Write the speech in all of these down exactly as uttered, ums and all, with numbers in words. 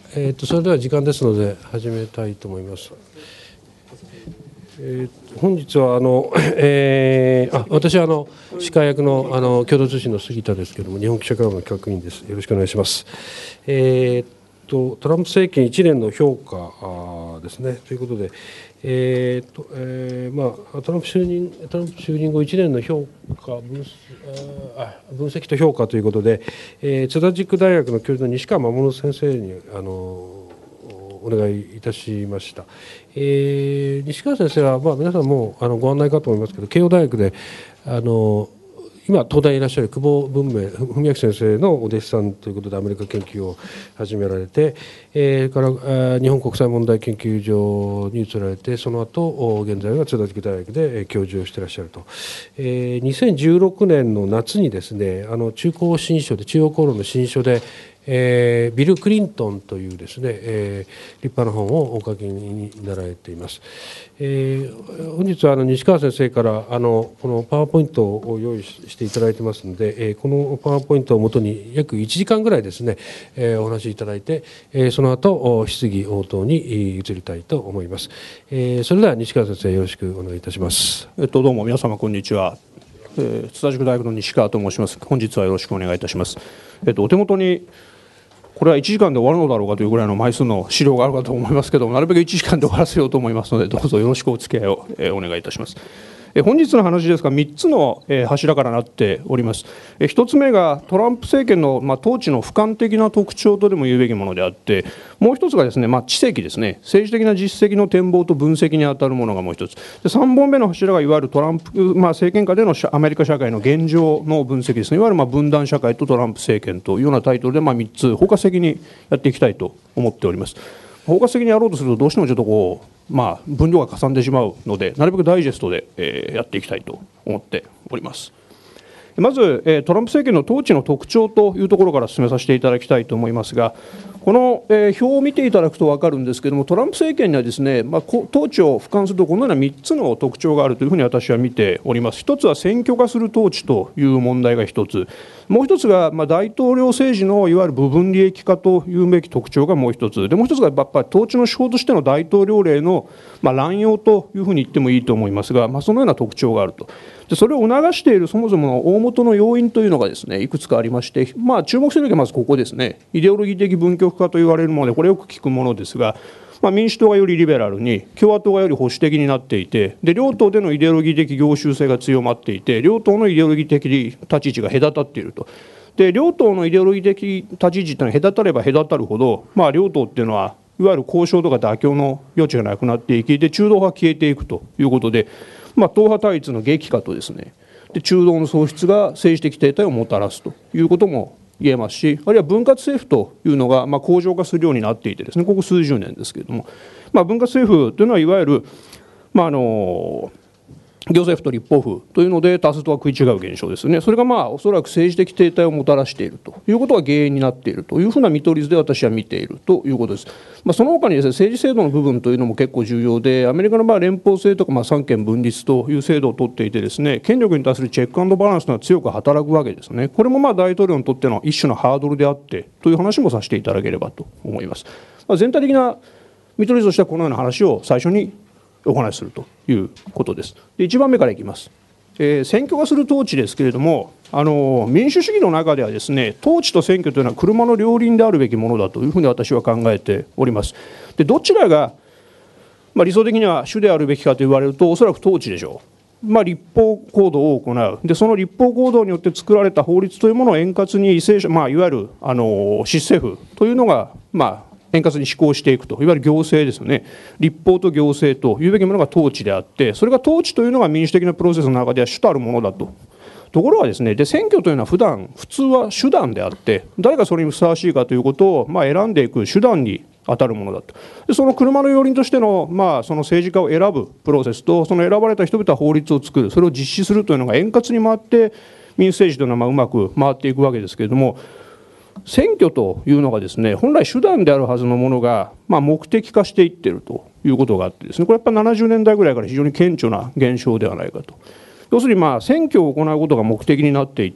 えー、とそれでは時間ですので始めたいと思います。えー、本日はあの、えー、あ私はあの司会役のあの共同通信の杉田ですけれども、日本記者クラブの企画員です。よろしくお願いします。えー、とトランプ政権いちねんの評価ですね。ということで、えーとえーまあ、トランプ就任トランプ就任後いちねんの評価分あ分析と評価ということで、えー、津田塾大学の教授の西川守先生にあのお願いいたしました。えー、西川先生は、まあ、皆さんもあのご案内かと思いますけど、慶応大学であの今東大にいらっしゃる久保文明文明先生のお弟子さんということでアメリカ研究を始められて、えー、から、えー、日本国際問題研究所に移られて、その後現在は津田塾大学で教授をしていらっしゃると、えー、にせんじゅうろくねんの夏にですね、あの中高新書で中央公論の新書で、えー、ビル・クリントンというですね、えー、立派な本をお書きになられています。えー、本日はあの西川先生からあのこのパワーポイントを用意していただいてますので、えー、このパワーポイントをもとに約いちじかんぐらいですね、えー、お話しいただいて、えー、その後質疑応答に移りたいと思います。えー、それでは西川先生、よろしくお願いいたします。 えっと、どうも皆様こんにちは。えー、津田塾大学の西川と申します。本日はよろしくお願いいたします。えっと、お手元にこれはいちじかんで終わるのだろうかというぐらいの枚数の資料があるかと思いますけども、なるべくいちじかんで終わらせようと思いますので、どうぞよろしくお付き合いをお願いいたします。本日の話ですが、みっつの柱からなっております。ひとつめがトランプ政権の統治の俯瞰的な特徴とでも言うべきものであって、もう一つがですね、まあ、知績ですね、政治的な実績の展望と分析に当たるものがもう一つで、さんぼんめの柱がいわゆるトランプ、まあ、政権下でのアメリカ社会の現状の分析ですね、いわゆるまあ分断社会とトランプ政権というようなタイトルで、まあ、みっつ包括的にやっていきたいと思っております。包括的にやろうとするとどうしてもちょっとこう、まあ、分量がかさんでしまうので、なるべくダイジェストで、えー、やっていきたいと思っております。まず、えー、トランプ政権の統治の特徴というところから進めさせていただきたいと思いますが、この、えー、表を見ていただくと分かるんですけれども、トランプ政権にはですね、まあ、統治を俯瞰するとこのようなみっつの特徴があるというふうに私は見ております。一つは選挙化する統治という問題が一つ、もう一つが、まあ、大統領政治のいわゆる部分利益化というべき特徴がもう一つで、もう一つがやっぱり統治の手法としての大統領令の、まあ、乱用というふうに言ってもいいと思いますが、まあ、そのような特徴があると。でそれを促しているそもそもの大元の要因というのがですね、いくつかありまして、まあ、注目するのはまずここですね、イデオロギー的分極化と言われるもので、これよく聞くものですが、まあ、民主党がよりリベラルに、共和党がより保守的になっていて、で両党でのイデオロギー的業種性が強まっていて、両党のイデオロギー的立ち位置が隔たっていると。で両党のイデオロギー的立ち位置というのは隔たれば隔たるほど、まあ、両党っていうのはいわゆる交渉とか妥協の余地がなくなっていき、で中道派が消えていくということで、まあ、党派対立の激化とですね、で中道の喪失が政治的停滞をもたらすということも言えますし、あるいは分割政府というのがまあ向上化するようになっていてですね、ここ数十年ですけれども、まあ、分割政府というのはいわゆる、まあ、あの行政府と立法府というので多数とは食い違う現象ですね。それがまあおそらく政治的停滞をもたらしているということが原因になっているというふうな見取り図で私は見ているということです。まあ、その他にですね、政治制度の部分というのも結構重要で、アメリカのまあ連邦制とかまあ三権分立という制度を取っていてですね、権力に対するチェック&バランスが強く働くわけですね。これもまあ大統領にとっての一種のハードルであってという話もさせていただければと思います。まあ、全体的な見取り図としてはこのような話を最初にお話しするということです。でいちばんめからいきます。えー、選挙化する統治ですけれども、あの民主主義の中ではですね、統治と選挙というのは車の両輪であるべきものだというふうに私は考えております。でどちらが、まあ、理想的には主であるべきかと言われると、おそらく統治でしょう。まあ、立法行動を行う。でその立法行動によって作られた法律というものを円滑に為政者、まあ、いわゆるあの執政府というのが、まあ円滑に施行していくと、いわゆる行政ですよね、立法と行政というべきものが統治であって、それが統治というのが民主的なプロセスの中では主たるものだと。ところがですね、で選挙というのは普段普通は手段であって、誰がそれにふさわしいかということを、まあ、選んでいく手段に当たるものだと。でその車の要輪としての、まあ、その政治家を選ぶプロセスと、その選ばれた人々は法律を作る、それを実施するというのが円滑に回って、民主政治というのはまあうまく回っていくわけですけれども、選挙というのがですね、本来手段であるはずのものが、まあ、目的化していっているということがあってですね、これやっぱりななじゅうねんだいぐらいから非常に顕著な現象ではないかと。要するにまあ選挙を行うことが目的になっていて、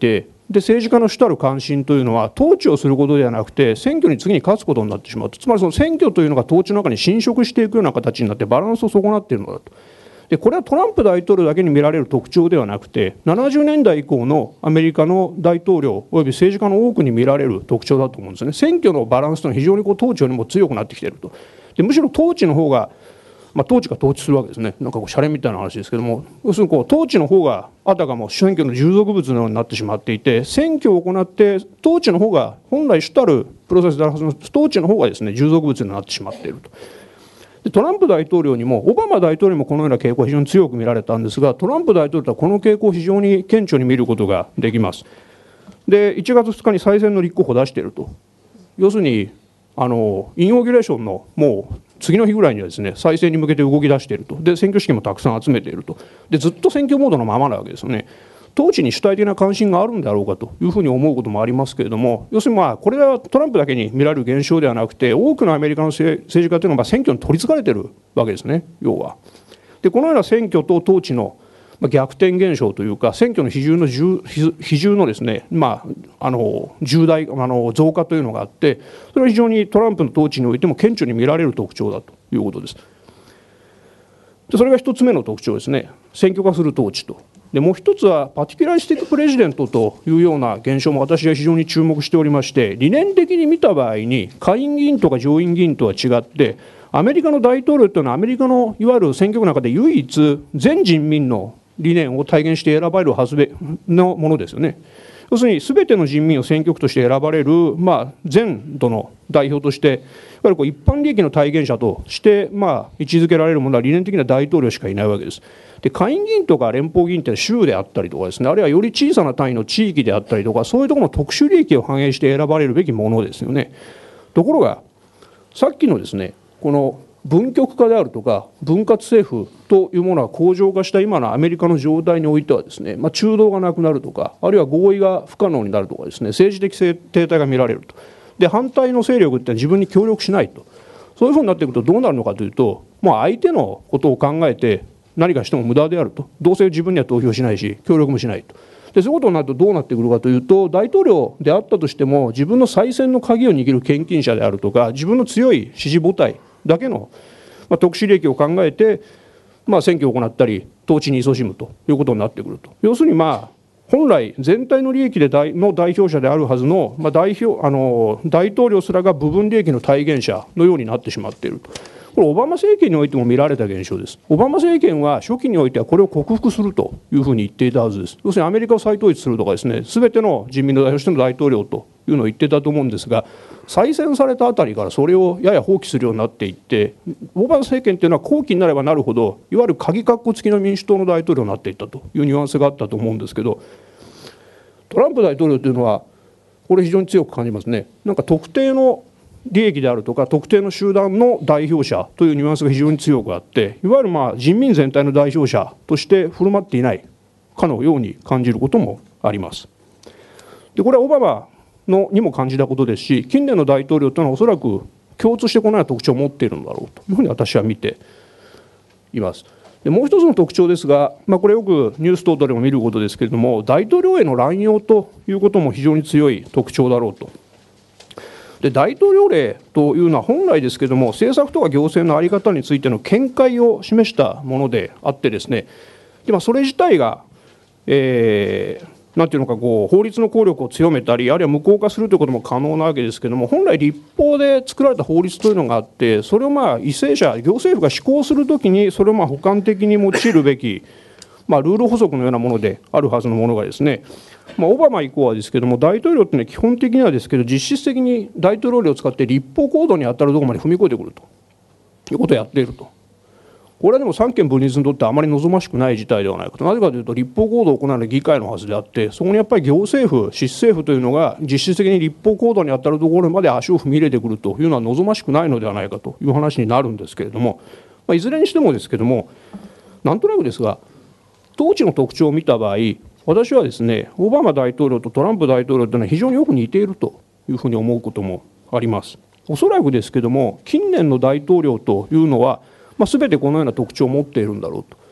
で政治家の主たる関心というのは統治をすることではなくて選挙に次に勝つことになってしまうと、つまりその選挙というのが統治の中に侵食していくような形になってバランスを損なっているのだと。でこれはトランプ大統領だけに見られる特徴ではなくて、ななじゅうねんだい以降のアメリカの大統領および政治家の多くに見られる特徴だと思うんですね。選挙のバランスというのは非常にこう統治よりも強くなってきていると。でむしろ統治の方がまあ、統治が統治するわけですね。なんかこうシャレみたいな話ですけども、要するにこう統治の方があたかも選挙の従属物のようになってしまっていて、選挙を行って統治の方が本来主たるプロセスであるはずの統治の方がですね従属物になってしまっていると。でトランプ大統領にもオバマ大統領にもこのような傾向が非常に強く見られたんですが、トランプ大統領はこの傾向を非常に顕著に見ることができます。でいちがつふつかに再選の立候補を出していると。要するにあのインオーギュレーションのもう次の日ぐらいにはですね再選に向けて動き出していると。で選挙資金もたくさん集めていると。でずっと選挙モードのままなわけですよね。統治に主体的な関心があるんだろうかというふうに思うこともありますけれども、要するにまあこれはトランプだけに見られる現象ではなくて、多くのアメリカの政治家というのはまあ選挙に取りつかれているわけですね、要は。でこのような選挙と統治の逆転現象というか、選挙の比重の比重のですね、まあ、あの重大あの増加というのがあって、それは非常にトランプの統治においても顕著に見られる特徴だということです。でそれが一つ目の特徴ですね、選挙化する統治と。でもう一つはパティキュラリスティックプレジデントというような現象も私は非常に注目しておりまして、理念的に見た場合に下院議員とか上院議員とは違って、アメリカの大統領というのはアメリカのいわゆる選挙区の中で唯一全人民の理念を体現して選ばれるはずのものですよね。要するに全ての人民を選挙区として選ばれる、まあ、全土の代表として、いわゆるこう一般利益の体現者として、まあ、位置づけられるものは理念的な大統領しかいないわけです。で下院議員とか連邦議員って州であったりとかですね、あるいはより小さな単位の地域であったりとか、そういうところの特殊利益を反映して選ばれるべきものですよね。ところがさっきのですねこの分極化であるとか分割政府というものが恒常化した今のアメリカの状態においてはですね、まあ、中道がなくなるとか、あるいは合意が不可能になるとかですね、政治的停滞が見られると。で反対の勢力って自分に協力しないと。そういうふうになっていくとどうなるのかというと、もう相手のことを考えて何かしても無駄であると。どうせ自分には投票しないし協力もしないと。でそういうことになるとどうなってくるかというと、大統領であったとしても自分の再選の鍵を握る献金者であるとか、自分の強い支持母体だけのまあ、特殊利益を考えて、まあ、選挙を行ったり統治に勤しむということになってくると。要するにまあ本来全体の利益で代の代表者であるはずの、まあ、代表あの大統領すらが部分利益の体現者のようになってしまっていると。これオバマ政権においても見られた現象です。オバマ政権は初期においてはこれを克服するというふうに言っていたはずです。要するにアメリカを再統一するとかですね、全ての人民の代表としての大統領というのを言っていたと思うんですが、再選されたあたりからそれをやや放棄するようになっていって、オバマ政権というのは後期になればなるほどいわゆる鍵括弧付きの民主党の大統領になっていったというニュアンスがあったと思うんですけど、トランプ大統領というのはこれ非常に強く感じますね。なんか特定の利益であるとか特定の集団の代表者というニュアンスが非常に強くあって、いわゆるまあ人民全体の代表者として振る舞っていないかのように感じることもあります。でこれはオバマのにも感じたことですし、近年の大統領というのはおそらく共通してこのような特徴を持っているのだろうというふうに私は見ています。でもう一つの特徴ですが、まあ、これよくニュース等々でも見ることですけれども、大統領への乱用ということも非常に強い特徴だろうと。で大統領令というのは本来ですけれども、政策とか行政の在り方についての見解を示したものであってですね、で、まあ、それ自体が、えーなんていうのかこう法律の効力を強めたり、あるいは無効化するということも可能なわけですけれども、本来立法で作られた法律というのがあって、それをまあ為政者行政府が施行するときにそれをまあ補完的に用いるべき、まあ、ルール補足のようなものであるはずのものがですね、まあ、オバマ以降はですけれども、大統領というのは基本的にはですけど、実質的に大統領令を使って立法行動に当たるところまで踏み越えてくるということをやっていると。これはでも三権分立にとってあまり望ましくない事態ではないかと。なぜかというと、立法行動を行うのは議会のはずであって、そこにやっぱり行政府、執政府というのが実質的に立法行動に当たるところまで足を踏み入れてくるというのは望ましくないのではないかという話になるんですけれども、まあ、いずれにしてもですけれども、なんとなくですが、統治の特徴を見た場合、私はですね、オバマ大統領とトランプ大統領というのは非常によく似ているというふうに思うこともあります。おそらくですけれども、近年の大統領というのは、まあ、全てこのような特徴を持っているんだろうと。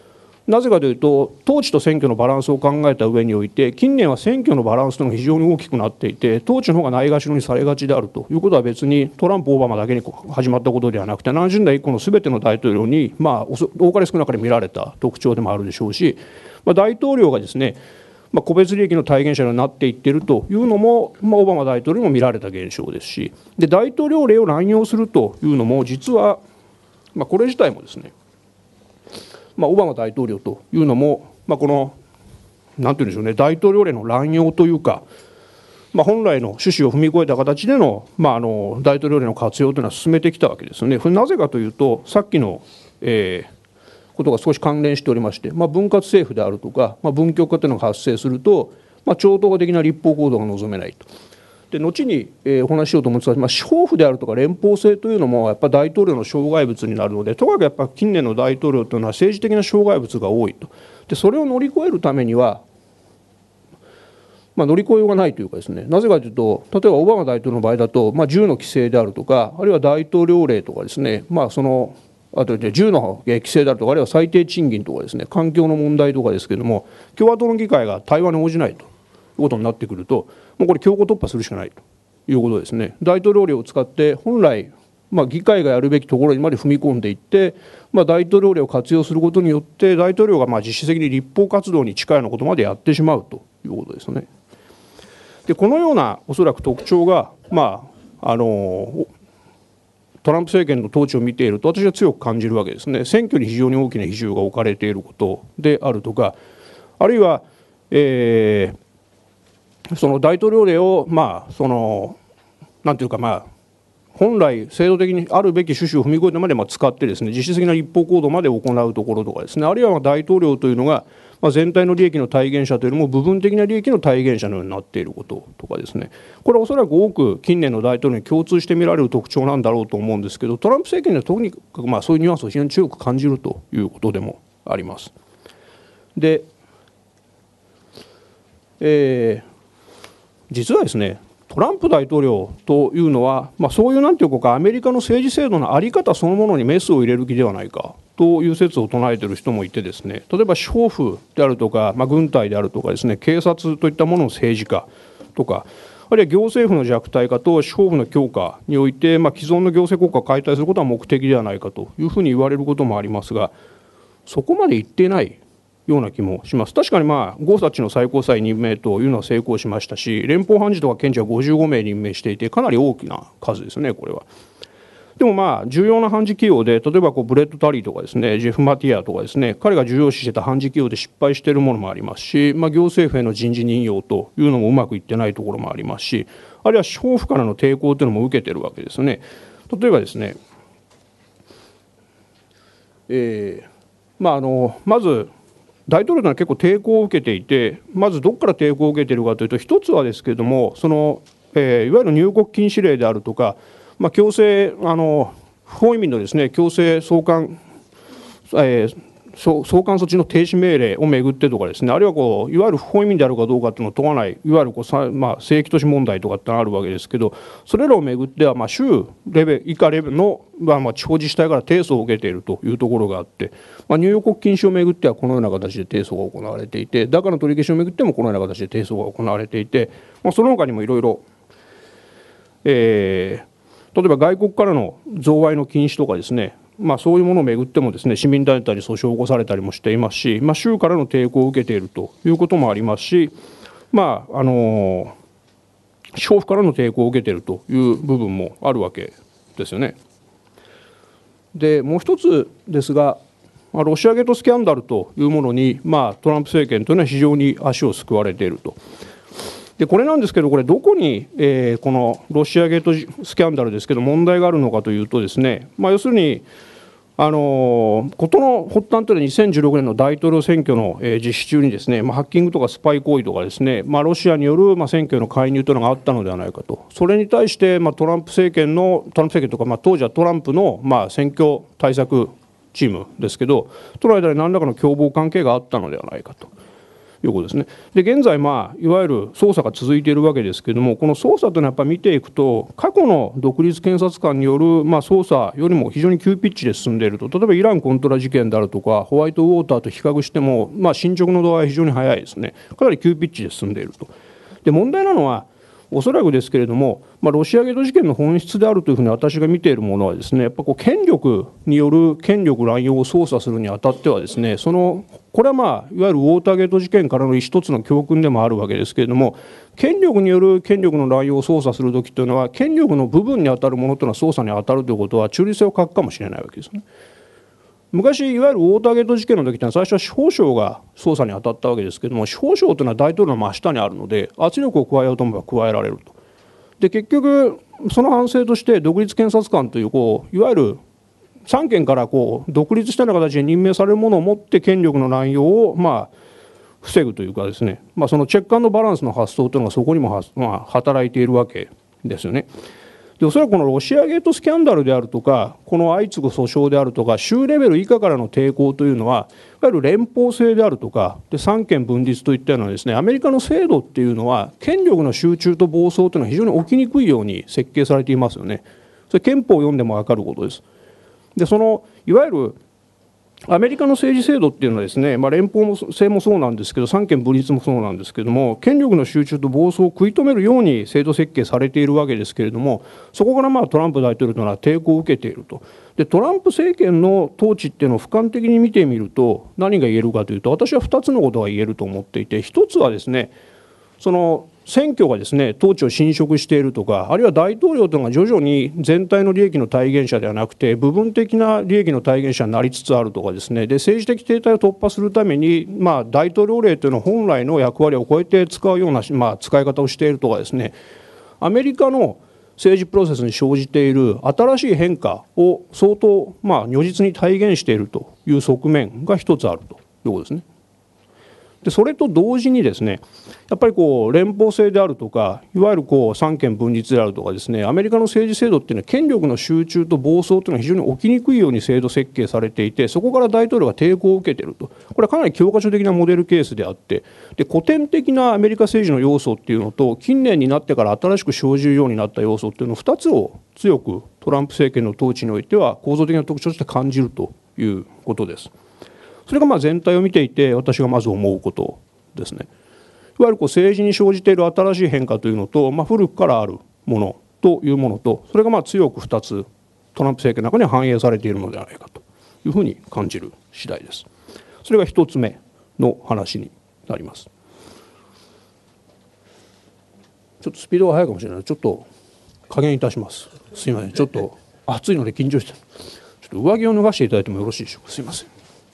なぜかというと、統治と選挙のバランスを考えた上において、近年は選挙のバランスというのが非常に大きくなっていて、統治の方がないがしろにされがちであるということは、別にトランプ、オバマだけに始まったことではなくて、ななじゅうねんだい以降のすべての大統領に、まあ、多かれ少なかれ見られた特徴でもあるでしょうし、まあ、大統領がですね、まあ、個別利益の体現者になっていっているというのも、まあ、オバマ大統領にも見られた現象ですし、で大統領令を乱用するというのも、実は、まあ、これ自体もですね、まあ、オバマ大統領というのも、まあ、このなんていうんでしょうね、大統領令の乱用というか、まあ、本来の趣旨を踏み越えた形での、まあ、あの大統領令の活用というのは進めてきたわけですよね。これなぜかというと、さっきの、えーことが少し関連しておりまして、まあ、分割政府であるとか、まあ、分極化というのが発生すると、まあ、超党派的な立法行動が望めないと。で後に、えー、お話ししようと思ってた、まあ、司法府であるとか連邦制というのもやっぱり大統領の障害物になるので、とにかくやっぱ近年の大統領というのは政治的な障害物が多いと。でそれを乗り越えるためには、まあ、乗り越えようがないというかですね、なぜかというと、例えばオバマ大統領の場合だと、まあ、銃の規制であるとか、あるいは大統領令とかですね、まあ、そのあとで銃の規制であるとか、あるいは最低賃金とかですね、環境の問題とかですけれども、共和党の議会が対話に応じないということになってくると、もうこれ強行突破するしかないということですね。大統領令を使って本来、まあ、議会がやるべきところにまで踏み込んでいって、まあ、大統領令を活用することによって大統領がまあ実質的に立法活動に近いようなことまでやってしまうということですね。でこのようなおそらく特徴が、まあ、あのトランプ政権の統治を見ていると私は強く感じるわけですね。選挙に非常に大きな比重が置かれていることであるとか、あるいは、えー、その大統領令をまあそのなんていうかまあ本来制度的にあるべき趣旨を踏み越えてまでまあ使ってですね、実質的な立法行動まで行うところとかですね、あるいは大統領というのがまあ全体の利益の体現者というよりも部分的な利益の体現者のようになっていることとかですね、これはおそらく多く近年の大統領に共通して見られる特徴なんだろうと思うんですけど、トランプ政権ではとにかくまあそういうニュアンスを非常に強く感じるということでもあります。で、えー、実はですね、トランプ大統領というのは、まあ、そういうなんていうかアメリカの政治制度の在り方そのものにメスを入れる気ではないかという説を唱えている人もいてですね、例えば司法府であるとか、まあ、軍隊であるとかですね、警察といったものの政治化とか、あるいは行政府の弱体化と司法府の強化において、まあ、既存の行政国家を解体することは目的ではないかというふうに言われることもありますが、そこまで言っていないような気もします。確かにまあゴーサッチの最高裁任命というのは成功しましたし、連邦判事とか検事はごじゅうごめい任命していて、かなり大きな数ですね、これは。でもまあ重要な判事企業で、例えばこうブレッド・タリーとかですね、ジェフ・マティアとかですね、彼が重要視してた判事企業で失敗しているものもありますし、まあ、行政府への人事任用というのもうまくいってないところもありますし、あるいは司法府からの抵抗というのも受けているわけですね。例えばですね、えーまあ、あのまず大統領というのは結構抵抗を受けていて、まずどこから抵抗を受けているかというと、一つはですけれども、その、えー、いわゆる入国禁止令であるとか、まあ、強制あの不法移民のですね、強制送還、えー、送還措置の停止命令をめぐってとかですね、あるいはこういわゆる不法移民であるかどうかというのを問わない、いわゆるこうさ、まあ、正規都市問題とかってのがあるわけですけど、それらをめぐっては、まあ、州レベル以下レベルの、まあ、まあ地方自治体から提訴を受けているというところがあって、まあ、入国禁止をめぐってはこのような形で提訴が行われていて、ダカの取り消しをめぐってもこのような形で提訴が行われていて、まあ、その他にもいろいろ、えー、例えば外国からの贈賄の禁止とかですね、まあ、そういうものをめぐってもですね、市民団体に訴訟を起こされたりもしていますし、まあ、州からの抵抗を受けているということもありますし、まああの司法府からの抵抗を受けているという部分もあるわけですよね。でもう一つですが、ロシアゲートスキャンダルというものに、まあ、トランプ政権というのは非常に足をすくわれていると。でこれなんですけど、これどこに、えー、このロシアゲートスキャンダルですけど問題があるのかというとですね、まあ、要するにあの事の発端というのはにせんじゅうろくねんの大統領選挙の、えー、実施中にですね、まあ、ハッキングとかスパイ行為とかですね、まあ、ロシアによる、まあ、選挙の介入というのがあったのではないかと。それに対して、まあ、トランプ政権のトランプ政権とか、まあ、当時はトランプの、まあ、選挙対策チームですけど、との間に何らかの共謀関係があったのではないかということですね。で現在、まあ、いわゆる捜査が続いているわけですけれども、この捜査というのはやっぱり見ていくと、過去の独立検察官による、まあ、捜査よりも非常に急ピッチで進んでいると、例えばイランコントラ事件であるとか、ホワイトウォーターと比較しても、まあ、進捗の度合いは非常に早いですね、かなり急ピッチで進んでいると。で問題なのは、おそらくですけれども、まあ、ロシアゲート事件の本質であるというふうに私が見ているものはですね、やっぱこう権力による権力乱用を捜査するにあたってはですね、そのこれはまあいわゆるウォーターゲート事件からの一つの教訓でもあるわけですけれども、権力による権力の乱用を捜査するときというのは、権力の部分に当たるものというのは捜査に当たるということは中立性を欠くかもしれないわけですね。昔いわゆるウォーターゲート事件の時というのは、最初は司法省が捜査に当たったわけですけれども、司法省というのは大統領の真下にあるので、圧力を加えようと思えば加えられると。で結局その反省として独立検察官という、こういわゆる三権からこう独立したような形で任命されるものをもって権力の乱用をまあ防ぐというかですね、まあ、そのチェック&バランスの発想というのがそこにもは、まあ、働いているわけですよね。でおそらくこのロシアゲートスキャンダルであるとか、この相次ぐ訴訟であるとか、州レベル以下からの抵抗というのは、いわゆる連邦制であるとかで三権分立といったようなですね、アメリカの制度っていうのは権力の集中と暴走というのは非常に起きにくいように設計されていますよね。それ憲法を読んでも分かることです。でそのいわゆるアメリカの政治制度っていうのはですね、まあ、連邦制もそうなんですけど、三権分立もそうなんですけども、権力の集中と暴走を食い止めるように制度設計されているわけですけれども、そこからまあトランプ大統領というのは抵抗を受けていると。でトランプ政権の統治っていうのを俯瞰的に見てみると、何が言えるかというと、私はふたつのことが言えると思っていて、ひとつはですね、その選挙がですね統治を侵食しているとか、あるいは大統領というのが徐々に全体の利益の体現者ではなくて部分的な利益の体現者になりつつあるとかですね、で政治的停滞を突破するために、まあ、大統領令というのは本来の役割を超えて使うような、まあ、使い方をしているとかですね、アメリカの政治プロセスに生じている新しい変化を相当、まあ、如実に体現しているという側面が一つあるということですね。でそれと同時にですね、やっぱりこう連邦制であるとか、いわゆるこう三権分立であるとかですね、アメリカの政治制度っていうのは権力の集中と暴走というのは非常に起きにくいように制度設計されていて、そこから大統領が抵抗を受けていると。これはかなり教科書的なモデルケースであって、で古典的なアメリカ政治の要素っていうのと、近年になってから新しく生じるようになった要素っていうのふたつを強くトランプ政権の統治においては構造的な特徴として感じるということです。それがまあ全体を見ていて私がまず思うことですね。いわゆるこう政治に生じている新しい変化というのと、まあ、古くからあるものというものと、それがまあ強くふたつトランプ政権の中に反映されているのではないかというふうに感じる次第です。それがひとつめの話になります。ちょっとスピードが速いかもしれない。ちょっと加減いたします。すいません。ちょっと暑いので緊張して、ちょっと上着を脱がしていただいてもよろしいでしょうか。すいません。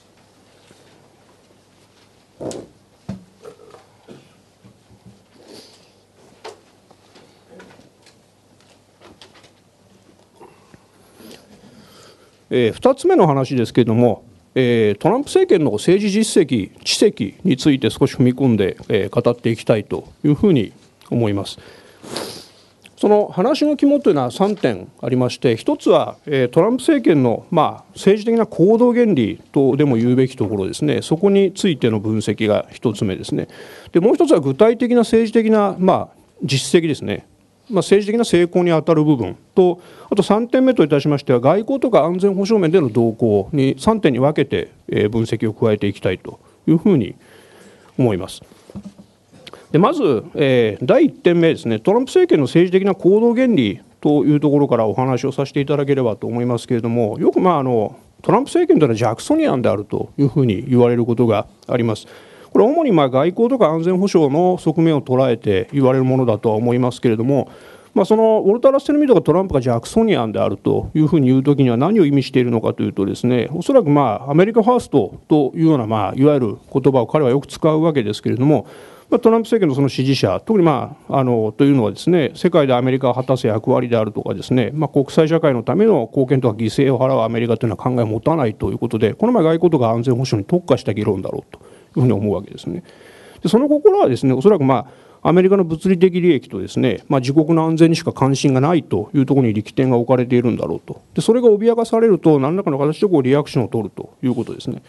えー、ふたつめの話ですけれども、えー、トランプ政権の政治実績、知績について少し踏み込んで、えー、語っていきたいというふうに思います。その話の肝というのはさんてんありまして、ひとつは、えー、トランプ政権の、まあ、政治的な行動原理とでも言うべきところですね、そこについての分析がひとつめですね。でもうひとつは具体的な政治的な、まあ、実績ですね。まあ、政治的な成功にあたる部分と、あとさんてんめといたしましては、外交とか安全保障面での動向にさんてんに分けて分析を加えていきたいというふうに思います。でまず、えー、だいいってんめですね、トランプ政権の政治的な行動原理というところからお話をさせていただければと思いますけれども、よく、まあ、あのトランプ政権というのはジャクソニアンであるというふうに言われることがあります。これ主にまあ外交とか安全保障の側面を捉えて言われるものだとは思いますけれども、まあ、そのウォルター・ラッセル・ミードがトランプがジャクソニアンであるというふうに言うときには何を意味しているのかというとですね、おそらくまあアメリカファーストというような、まあいわゆる言葉を彼はよく使うわけですけれども、まあ、トランプ政権のその支持者、特にまああのというのはですね、世界でアメリカが果たす役割であるとかですね、まあ、国際社会のための貢献とか犠牲を払うアメリカというのは考えを持たないということで、この前外交とか安全保障に特化した議論だろうというふうに思うわけですね。でその心はですね、おそらくまあアメリカの物理的利益とですね、まあ、自国の安全にしか関心がないというところに力点が置かれているんだろうと。でそれが脅かされると何らかの形でこうリアクションを取るということですね。で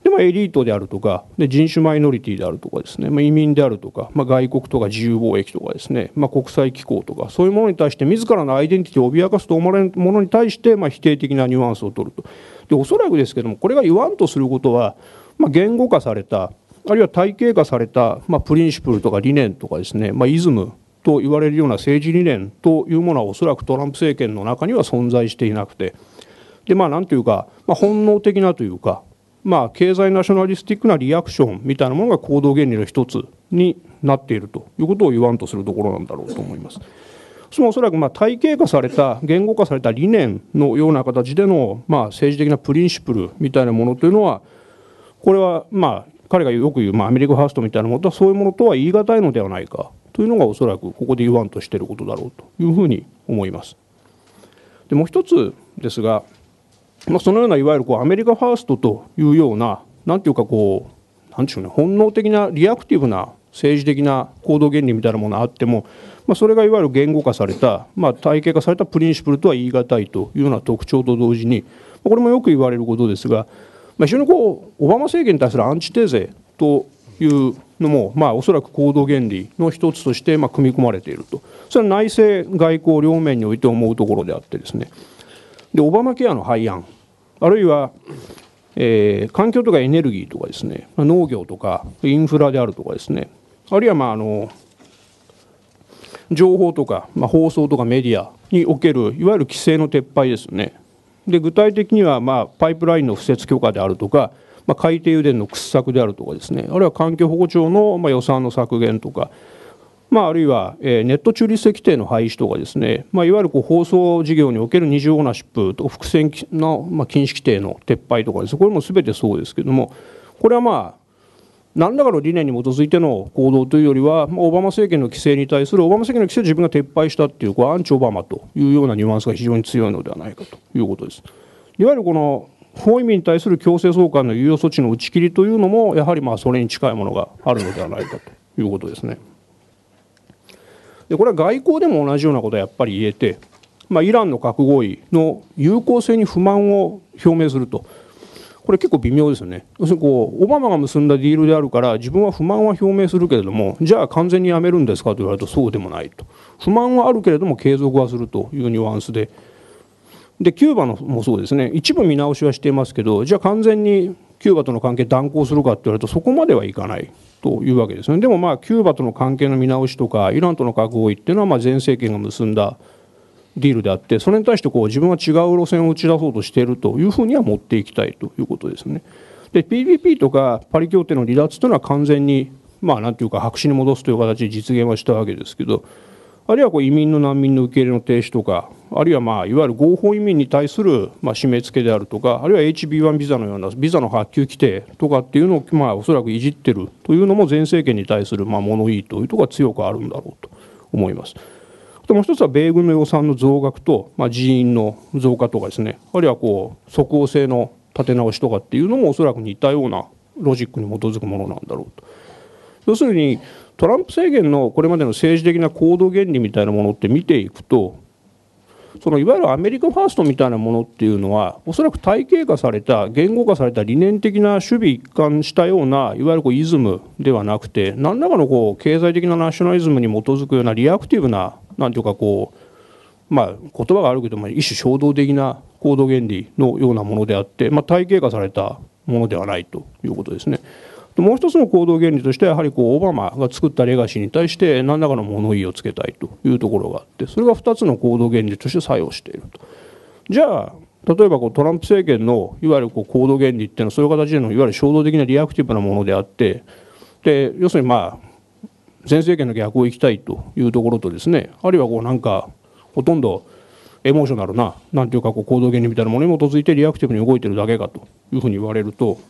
で、まあ、エリートであるとかで人種マイノリティであるとかですね、まあ、移民であるとか、まあ、外国とか自由貿易とかですね、まあ、国際機構とかそういうものに対して自らのアイデンティティを脅かすと思われるものに対して、まあ、否定的なニュアンスを取ると。でおそらくですけども、これが言わんとすることは、まあ、言語化されたあるいは体系化された、まあ、プリンシプルとか理念とかですね、まあ、イズムと言われるような政治理念というものはおそらくトランプ政権の中には存在していなくて、でまあ何というか、まあ、本能的なというか、まあ、経済ナショナリスティックなリアクションみたいなものが行動原理の一つになっているということを言わんとするところなんだろうと思います。そのおそらくまあ体系化された言語化された理念のような形でのまあ政治的なプリンシプルみたいなものというのは、これはまあ彼がよく言うまあアメリカファーストみたいなものとはそういうものとは言い難いのではないかというのがおそらくここで言わんとしていることだろうというふうに思います。でもう一つですが、まあ、そのようないわゆるこうアメリカファーストというようななんていうかこうなんでしょうね、本能的なリアクティブな政治的な行動原理みたいなものがあっても、まあ、それがいわゆる言語化された、まあ、体系化されたプリンシプルとは言い難いというような特徴と同時に、これもよく言われることですが、まあ、非常にこうオバマ政権に対するアンチテーゼというのも、まあ、おそらく行動原理の一つとしてまあ組み込まれていると。それは内政外交両面において思うところであってですね、でオバマケアの廃案、あるいは、えー、環境とかエネルギーとかですね、農業とかインフラであるとかですね、あるいはまああの情報とか、まあ、放送とかメディアにおけるいわゆる規制の撤廃ですよね。で具体的にはまあパイプラインの敷設許可であるとか、まあ、海底油田の掘削であるとかですね、あるいは環境保護庁のまあ予算の削減とか、まあ、あるいはネット中立性規定の廃止とかですね、まあ、いわゆるこう放送事業における二重オーナーシップとか伏線のまあ禁止規定の撤廃とかです、これも全てそうですけれども、これはまあ何らかの理念に基づいての行動というよりは、オバマ政権の規制に対するオバマ政権の規制を自分が撤廃したっていう、こうアンチオバマというようなニュアンスが非常に強いのではないかということです。いわゆるこの不法移民に対する強制送還の猶予措置の打ち切りというのも、やはりまあそれに近いものがあるのではないかということですね。でこれは外交でも同じようなことはやっぱり言えて、まあ、イランの核合意の有効性に不満を表明すると、これ結構微妙ですよね。要するにこうオバマが結んだディールであるから自分は不満は表明するけれども、じゃあ完全にやめるんですかと言われるとそうでもないと。不満はあるけれども継続はするというニュアンスで、でキューバのもそうですね、一部見直しはしていますけど、じゃあ完全にキューバとの関係断交するかと言われるとそこまではいかないというわけですね。でもまあキューバとの関係の見直しとかイランとの核合意っていうのはまあ前政権が結んだディールであって、それに対してこう自分は違う路線を打ち出そうとしているというふうには持っていきたいということですね。で ピーピーピー とかパリ協定の離脱というのは完全にまあなんていうか白紙に戻すという形で実現はしたわけですけど、あるいはこう移民の難民の受け入れの停止とか、あるいはまあいわゆる合法移民に対するまあ締め付けであるとか、あるいは エイチビーワン ビザのようなビザの発給規定とかっていうのをまあおそらくいじってるというのも前政権に対するまあ物言いというところが強くあるんだろうと思います。もう一つは米軍の予算の増額と、まあ、人員の増加とかですね、あるいはこう即応性の立て直しとかっていうのもおそらく似たようなロジックに基づくものなんだろうと。要するにトランプ政権のこれまでの政治的な行動原理みたいなものって見ていくと、そのいわゆるアメリカファーストみたいなものっていうのはおそらく体系化された言語化された理念的な守備一貫したようないわゆるこうイズムではなくて、何らかのこう経済的なナショナリズムに基づくようなリアクティブななんていうかこうまあ言葉があるけども一種衝動的な行動原理のようなものであって、まあ、体系化されたものではないということですね。もう一つの行動原理としてはやはりこうオバマが作ったレガシーに対して何らかの物言いをつけたいというところがあって、それがふたつの行動原理として作用していると。じゃあ例えばこうトランプ政権のいわゆるこう行動原理っていうのはそういう形でのいわゆる衝動的なリアクティブなものであって、で要するにまあ前政権の逆を行きたいというところとですね、あるいはこうなんかほとんどエモーショナルななんていうかこう行動原理みたいなものに基づいてリアクティブに動いてるだけかというふうに言われると、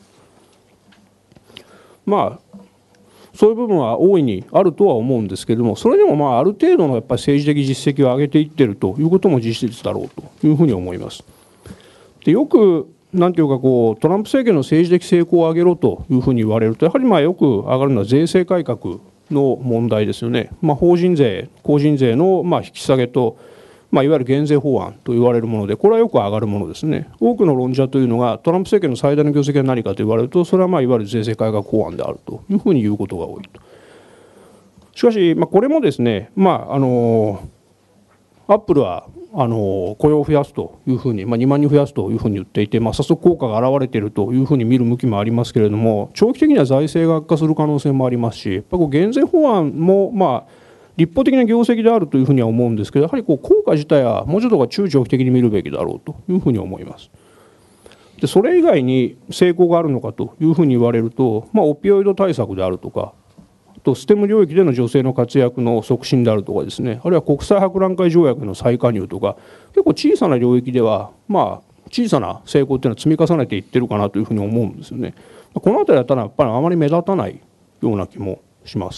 まあそういう部分は大いにあるとは思うんですけれども、それでもまあある程度のやっぱり政治的実績を上げていってるということも事実だろうというふうに思います。でよくなんていうかこうトランプ政権の政治的成功を上げろというふうに言われると、やはりまあよく上がるのは税制改革の問題ですよね。まあ、法人税、個人税のまあ引き下げと、 まあ、いわゆる減税法案と言われるもので、これはよく上がるものですね。多くの論者というのが、トランプ政権の最大の業績は何かと言われると、それはまあいわゆる税制改革法案であるというふうに言うことが多いと。しかし、まあ、これもですね、まあ、あのアップルはあの雇用を増やすというふうに、まあ、にまんにん増やすというふうに言っていて、まあ、早速効果が現れているというふうに見る向きもありますけれども、長期的には財政が悪化する可能性もありますし、やっぱりこう減税法案も、まあ、立法的な業績であるというふうには思うんですけど、やはりこう効果自体はもうちょっと中長期的に見るべきだろうというふうに思います。でそれ以外に成功があるのかというふうに言われると、まあ、オピオイド対策であるとか、とステム領域での女性の活躍の促進であるとかですね、あるいは国際博覧会条約の再加入とか、結構小さな領域では、まあ、小さな成功っていうのは積み重ねていってるかなというふうに思うんですよね。この辺りはただやっぱりあまり目立たないような気もします。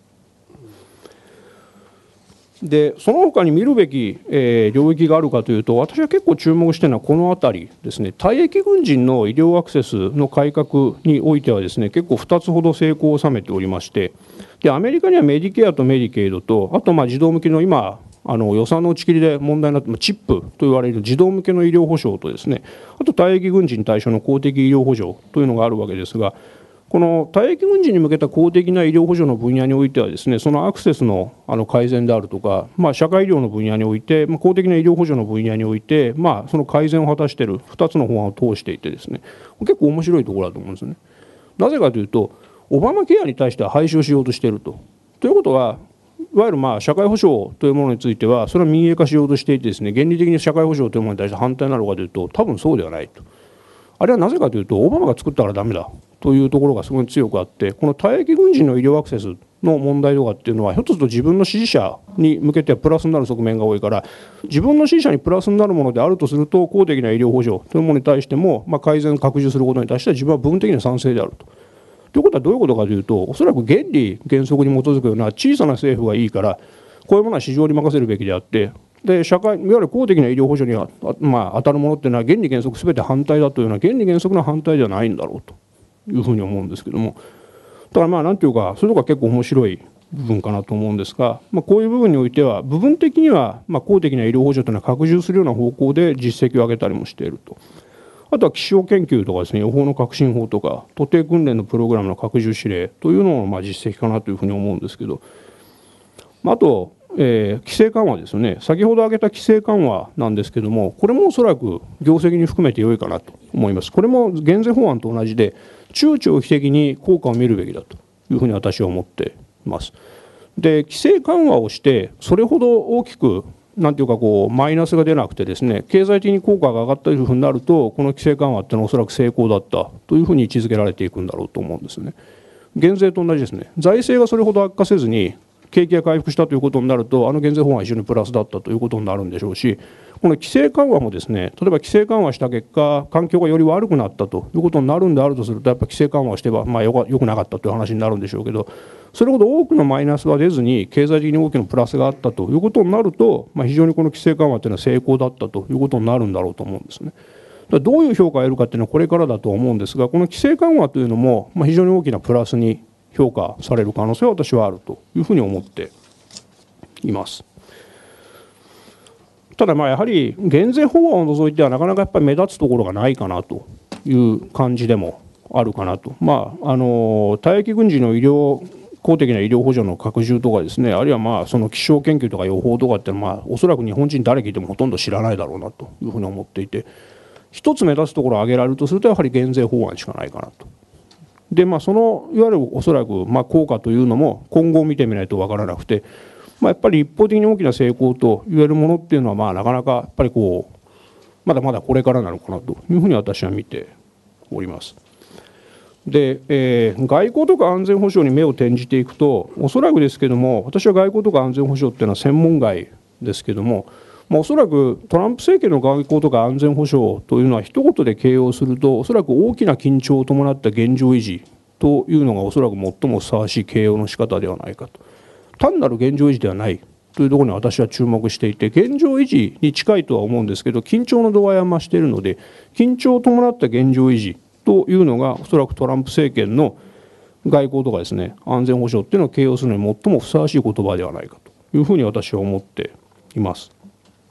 でその他に見るべき、えー、領域があるかというと、私は結構注目しているのはこの辺りですね。退役軍人の医療アクセスの改革においてはですね、結構ふたつほど成功を収めておりまして、でアメリカにはメディケアとメディケイドと、あとまあ児童向けの今あの予算の打ち切りで問題になっているチップと言われる児童向けの医療保障とですね、あと退役軍人対象の公的医療補助というのがあるわけですが、この退役軍人に向けた公的な医療補助の分野においてはですね、そのアクセスのあの改善であるとか、まあ、社会医療の分野において、まあ、公的な医療補助の分野において、まあ、その改善を果たしているふたつの法案を通していてですね、結構面白いところだと思うんですよね。なぜかというと、オバマケアに対しては廃止をしようとしていると。ということは、いわゆるまあ社会保障というものについては、それは民営化しようとしていてですね、原理的に社会保障というものに対して反対なのかというと、多分そうではないと。あれはなぜかというと、オバマが作ったからダメだというところがすごい強くあって、この退役軍人の医療アクセスの問題とかっていうのは、ひょっとすると自分の支持者に向けてはプラスになる側面が多いから、自分の支持者にプラスになるものであるとすると、公的な医療補助というものに対しても、まあ、改善拡充することに対しては自分は部分的には賛成であると。ということはどういうことかというと、おそらく原理原則に基づくような小さな政府がいいから、こういうものは市場に任せるべきであって、で社会いわゆる公的な医療補助には、まあ、当たるものっていうのは原理原則すべて反対だというような原理原則の反対ではないんだろうというふうに思うんですけども、だからまあ何ていうかそういうところが結構面白い部分かなと思うんですが、まあ、こういう部分においては部分的にはまあ公的な医療補助というのは拡充するような方向で実績を上げたりもしていると。あとは気象研究とかですね、予報の革新法とか徒弟訓練のプログラムの拡充指令というのもまあ実績かなというふうに思うんですけど、あとえー、規制緩和ですよね。先ほど挙げた規制緩和なんですけども、これもおそらく業績に含めて良いかなと思います。これも減税法案と同じで中長期的に効果を見るべきだというふうに私は思っています。で規制緩和をしてそれほど大きくなんていうかこうマイナスが出なくてですね、経済的に効果が上がったというふうになると、この規制緩和っていうのはおそらく成功だったというふうに位置づけられていくんだろうと思うんですよね。減税と同じですね。財政がそれほど悪化せずに景気が回復したということになると、あの減税法案は非常にプラスだったということになるんでしょうし、この規制緩和もですね、例えば規制緩和した結果環境がより悪くなったということになるんであるとすると、やっぱり規制緩和をしてはまあよくよくなかったという話になるんでしょうけど、それほど多くのマイナスは出ずに経済的に大きなプラスがあったということになると、まあ、非常にこの規制緩和というのは成功だったということになるんだろうと思うんですね。だどういう評価を得るかというのはこれからだと思うんですが、この規制緩和というのもまあ非常に大きなプラスに評価される可能性は私はあるというふうに思っています。ただまあやはり減税法案を除いてはなかなかやっぱり目立つところがないかなという感じでもあるかなと。まああの退役軍人の医療公的な医療補助の拡充とかですね、あるいはまあその気象研究とか予報とかっていうのはまあおそらく日本人誰聞いてもほとんど知らないだろうなというふうに思っていて、一つ目立つところを挙げられるとするとやはり減税法案しかないかなと。でまあそのいわゆるおそらくまあ効果というのも今後を見てみないと分からなくて、まあ、やっぱり一方的に大きな成功と言えるものっていうのはまあなかなかやっぱりこうまだまだこれからなのかなというふうに私は見ております。で、えー、外交とか安全保障に目を転じていくと、おそらくですけども、私は外交とか安全保障っていうのは専門外ですけども、まあ、おそらくトランプ政権の外交とか安全保障というのは一言で形容すると、おそらく大きな緊張を伴った現状維持というのがおそらく最もふさわしい形容の仕方ではないかと。単なる現状維持ではないというところに私は注目していて、現状維持に近いとは思うんですけど、緊張の度合いは増しているので、緊張を伴った現状維持というのがおそらくトランプ政権の外交とかですね、安全保障っていうのを形容するのに最もふさわしい言葉ではないかというふうに私は思っています。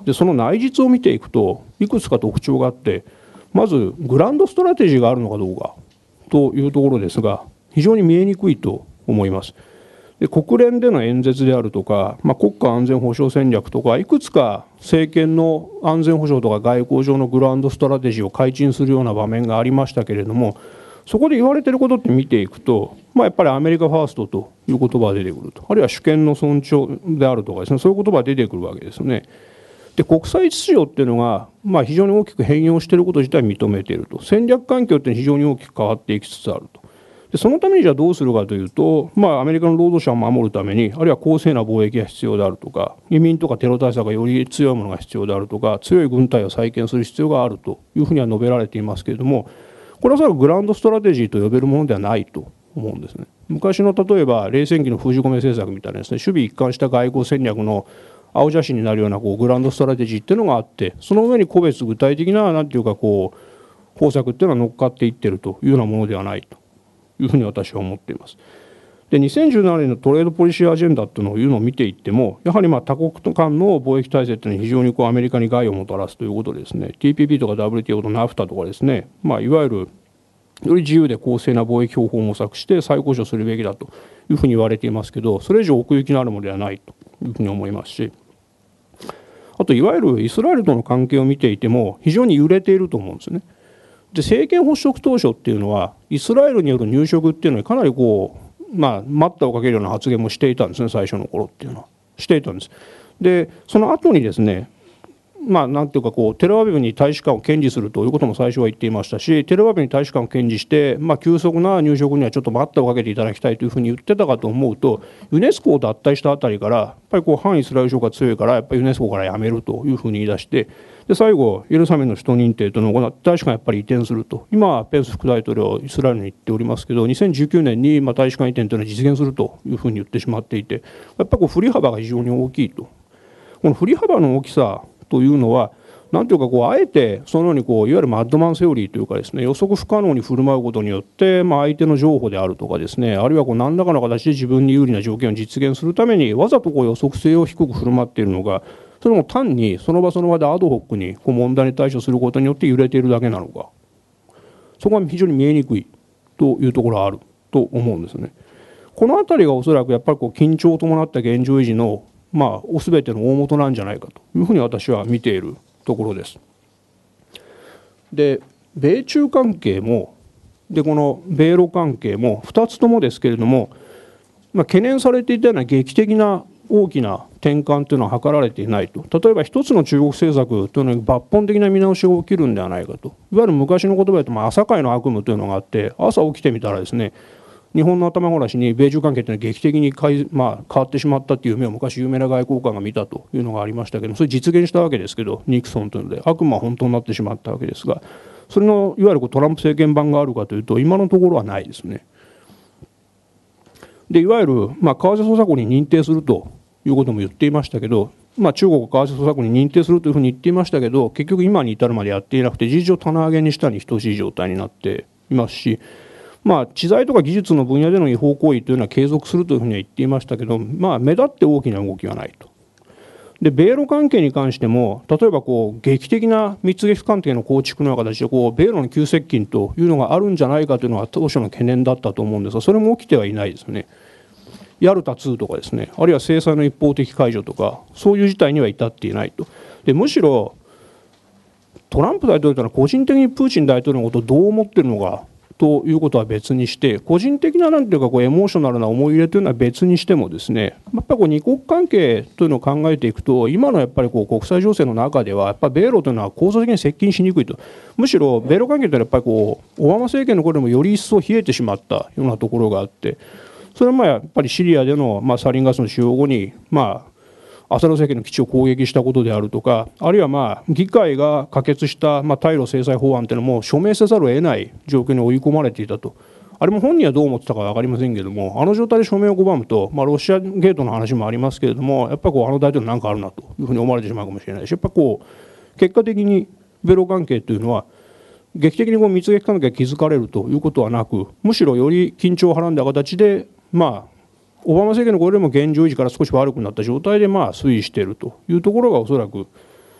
でその内実を見ていくといくつか特徴があって、まずグランドストラテジーがあるのかどうかというところですが、非常に見えにくいと思います。で国連での演説であるとか、まあ、国家安全保障戦略とか、いくつか政権の安全保障とか外交上のグランドストラテジーを開陳するような場面がありましたけれども、そこで言われていることって見ていくと、まあ、やっぱりアメリカファーストという言葉が出てくると、あるいは主権の尊重であるとかですね、そういう言葉が出てくるわけですよね。で国際秩序っていうのが、まあ、非常に大きく変容していること自体認めていると、戦略環境って非常に大きく変わっていきつつあると。でそのためにじゃあどうするかというと、まあ、アメリカの労働者を守るために、あるいは公正な貿易が必要であるとか、移民とかテロ対策がより強いものが必要であるとか、強い軍隊を再建する必要があるというふうには述べられていますけれども、これはおそらくグランドストラテジーと呼べるものではないと思うんですね。昔の例えば冷戦期の封じ込め政策みたいなですね、守備一貫した外交戦略の青写真になるようなこうグランドストラテジーっていうのがあって、その上に個別具体的ななんていうかこう方策っていうのは乗っかっていってるというようなものではないというふうに私は思っています。でにせんじゅうななねんのトレードポリシーアジェンダというのを見ていっても、やはりまあ多国間の貿易体制というのは非常にこうアメリカに害をもたらすということでですね、 ティーピーピー とか ダブリューティーオー と ナフタ とかですね、まあ、いわゆるより自由で公正な貿易方法を模索して再交渉するべきだというふうに言われていますけど、それ以上奥行きのあるものではないというふうに思いますし、あといわゆるイスラエルとの関係を見ていても非常に揺れていると思うんですね。で政権発足当初っていうのはイスラエルによる入植っていうのにかなりこう、まあ、待ったをかけるような発言もしていたんですね、最初の頃っていうのはしていたんです。でその後にですね、まあ、なんていうかこうテルアビブに大使館を堅持するということも最初は言っていましたし、テルアビブに大使館を堅持して、まあ、急速な入植にはちょっと待ったをかけていただきたいというふうに言ってたかと思うと、ユネスコを脱退したあたりからやっぱりこう反イスラエル色が強いからやっぱりユネスコからやめるというふうに言い出して、で最後エルサレムの首都認定というのを行って大使館やっぱり移転すると、今はペンス副大統領イスラエルに行っておりますけど、にせんじゅうきゅうねんにまあ大使館移転というのは実現するというふうに言ってしまっていて、やっぱりこう振り幅が非常に大きいと。この振り幅の大きさというのはなんていうかこうあえてそのようにこういわゆるマッドマンセオリーというかですね、予測不可能に振る舞うことによってまあ相手の譲歩であるとかですね、あるいはこう何らかの形で自分に有利な条件を実現するためにわざとこう予測性を低く振る舞っているのが、それも単にその場その場でアドホックにこう問題に対処することによって揺れているだけなのか、そこは非常に見えにくいというところがあると思うんですね。このあたりがおそらくやっぱりこう緊張を伴った現状維持のまあ全ての大元なんじゃないかというふうに私は見ているところです。で米中関係もでこの米ロ関係もふたつともですけれども、まあ、懸念されていたような劇的な大きな転換というのは図られていないと。例えば一つの中国政策というのに抜本的な見直しが起きるんではないかと。いわゆる昔の言葉で言うと、まあ、朝会の悪夢というのがあって、朝起きてみたらですね、日本の頭ごなしに米中関係というのは劇的に変え、まあ、変わってしまったという夢を昔有名な外交官が見たというのがありましたけど、それ実現したわけですけど、ニクソンというので悪夢は本当になってしまったわけですが、それのいわゆるトランプ政権版があるかというと今のところはないですね。でいわゆる、まあ、為替操作国に認定するということも言っていましたけど、まあ、中国を為替操作国に認定するというふうに言っていましたけど、結局今に至るまでやっていなくて、事実上棚上げにしたに等しい状態になっていますし、まあ、知財とか技術の分野での違法行為というのは継続するというふうには言っていましたけど、まあ、目立って大きな動きはないと。で米ロ関係に関しても、例えばこう劇的な蜜月関係の構築のような形でこう米ロの急接近というのがあるんじゃないかというのが当初の懸念だったと思うんですが、それも起きてはいないですね。ヤルタツーとかですね、あるいは制裁の一方的解除とか、そういう事態には至っていないと。でむしろトランプ大統領というのは個人的にプーチン大統領のことをどう思っているのかということは別にして、個人的ななんていうかこうエモーショナルな思い入れというのは別にしてもですね、やっぱりこう二国関係というのを考えていくと、今のやっぱりこう国際情勢の中ではやっぱり米ロというのは構造的に接近しにくいと。むしろ米ロ関係というのはやっぱりこうオバマ政権の頃でもより一層冷えてしまったようなところがあって、それはまあやっぱりシリアでのまあサリンガスの使用後にまあアサド政権の基地を攻撃したことであるとか、あるいはまあ議会が可決したまあ対ロ制裁法案というのも署名せざるを得ない状況に追い込まれていたと。あれも本人はどう思ってたか分かりませんけれども、あの状態で署名を拒むと、まあ、ロシアゲートの話もありますけれども、やっぱりこうあの大統領なんかあるなというふうに思われてしまうかもしれないし、やっぱこう結果的に米ロ関係というのは劇的にこう蜜月関係が築かれるということはなく、むしろより緊張をはらんだ形でまあオバマ政権の頃よりも現状維持から少し悪くなった状態でまあ推移しているというところがおそらく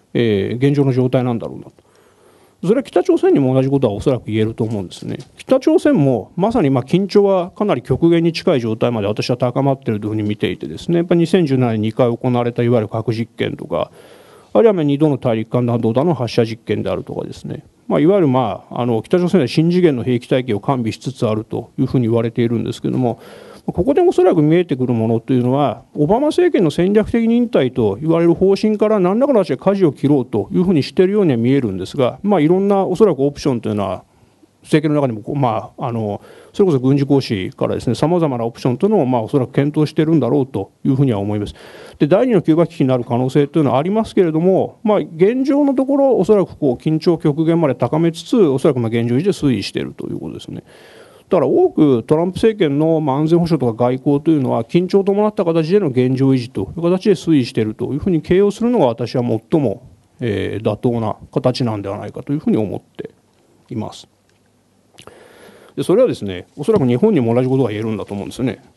えー、現状の状態なんだろうなと。それは北朝鮮にも同じことはおそらく言えると思うんですね。北朝鮮もまさにまあ緊張はかなり極限に近い状態まで私は高まっているというふうに見ていてですね、やっぱりにせんじゅうななねんににかい行われたいわゆる核実験とか、あるいはにどの大陸間弾道弾の発射実験であるとかですね、まあ、いわゆる、まあ、あの北朝鮮は新次元の兵器体系を完備しつつあるというふうに言われているんですけれども、ここでおそらく見えてくるものというのは、オバマ政権の戦略的忍耐と言われる方針から何らかの形で舵を切ろうというふうにしているようには見えるんですが、まあ、いろんなおそらくオプションというのは、政権の中にも、まあ、あのそれこそ軍事行使からですね、さまざまなオプションというのを、まあ、おそらく検討しているんだろうというふうには思います。で、第二のキューバ危機になる可能性というのはありますけれども、まあ、現状のところ、おそらくこう緊張を極限まで高めつつ、おそらくまあ現状維持で推移しているということですね。だから多くトランプ政権のまあ安全保障とか外交というのは、緊張を伴った形での現状維持という形で推移しているというふうに形容するのが、私は最もえ妥当な形なんではないかというふうに思っています。でそれはですね、おそらく日本にも同じことが言えるんだと思うんですよね。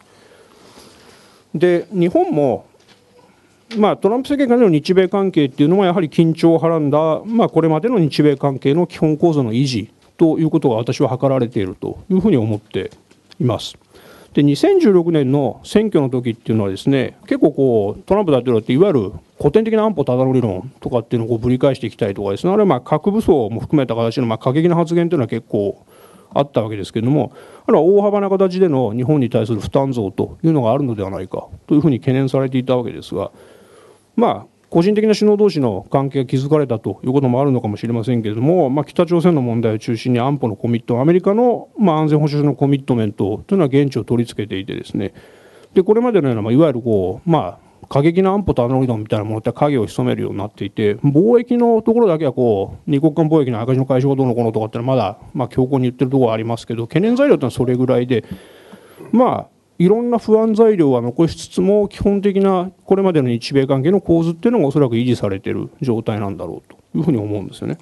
で日本も、まあ、トランプ政権からの日米関係っていうのはやはり緊張をはらんだ、まあ、これまでの日米関係の基本構造の維持ということが私は図られているというふうに思っています。でにせんじゅうろくねんの選挙の時っていうのはですね、結構こうトランプ大統領っていわゆる古典的な安保ただの理論とかっていうのをこうぶり返していきたいとかですね、あるいはまあ核武装も含めた形のまあ過激な発言というのは結構あったわけですけれども、あるいは大幅な形での日本に対する負担増というのがあるのではないかというふうに懸念されていたわけですが、まあ個人的な首脳同士の関係が築かれたということもあるのかもしれませんけれども、まあ、北朝鮮の問題を中心に安保のコミット、アメリカのまあ安全保障上のコミットメントというのは現地を取り付けていてですね、でこれまでのような、まあ、いわゆるこう、まあ、過激な安保ただの理論みたいなものって影を潜めるようになっていて、貿易のところだけはこう二国間貿易の赤字の解消がどうのこうのとかっていうのはまだまあ強硬に言ってるところはありますけど、懸念材料というのはそれぐらいで、まあいろんな不安材料は残しつつも、基本的なこれまでの日米関係の構図っていうのがおそらく維持されている状態なんだろうというふうに思うんですよね。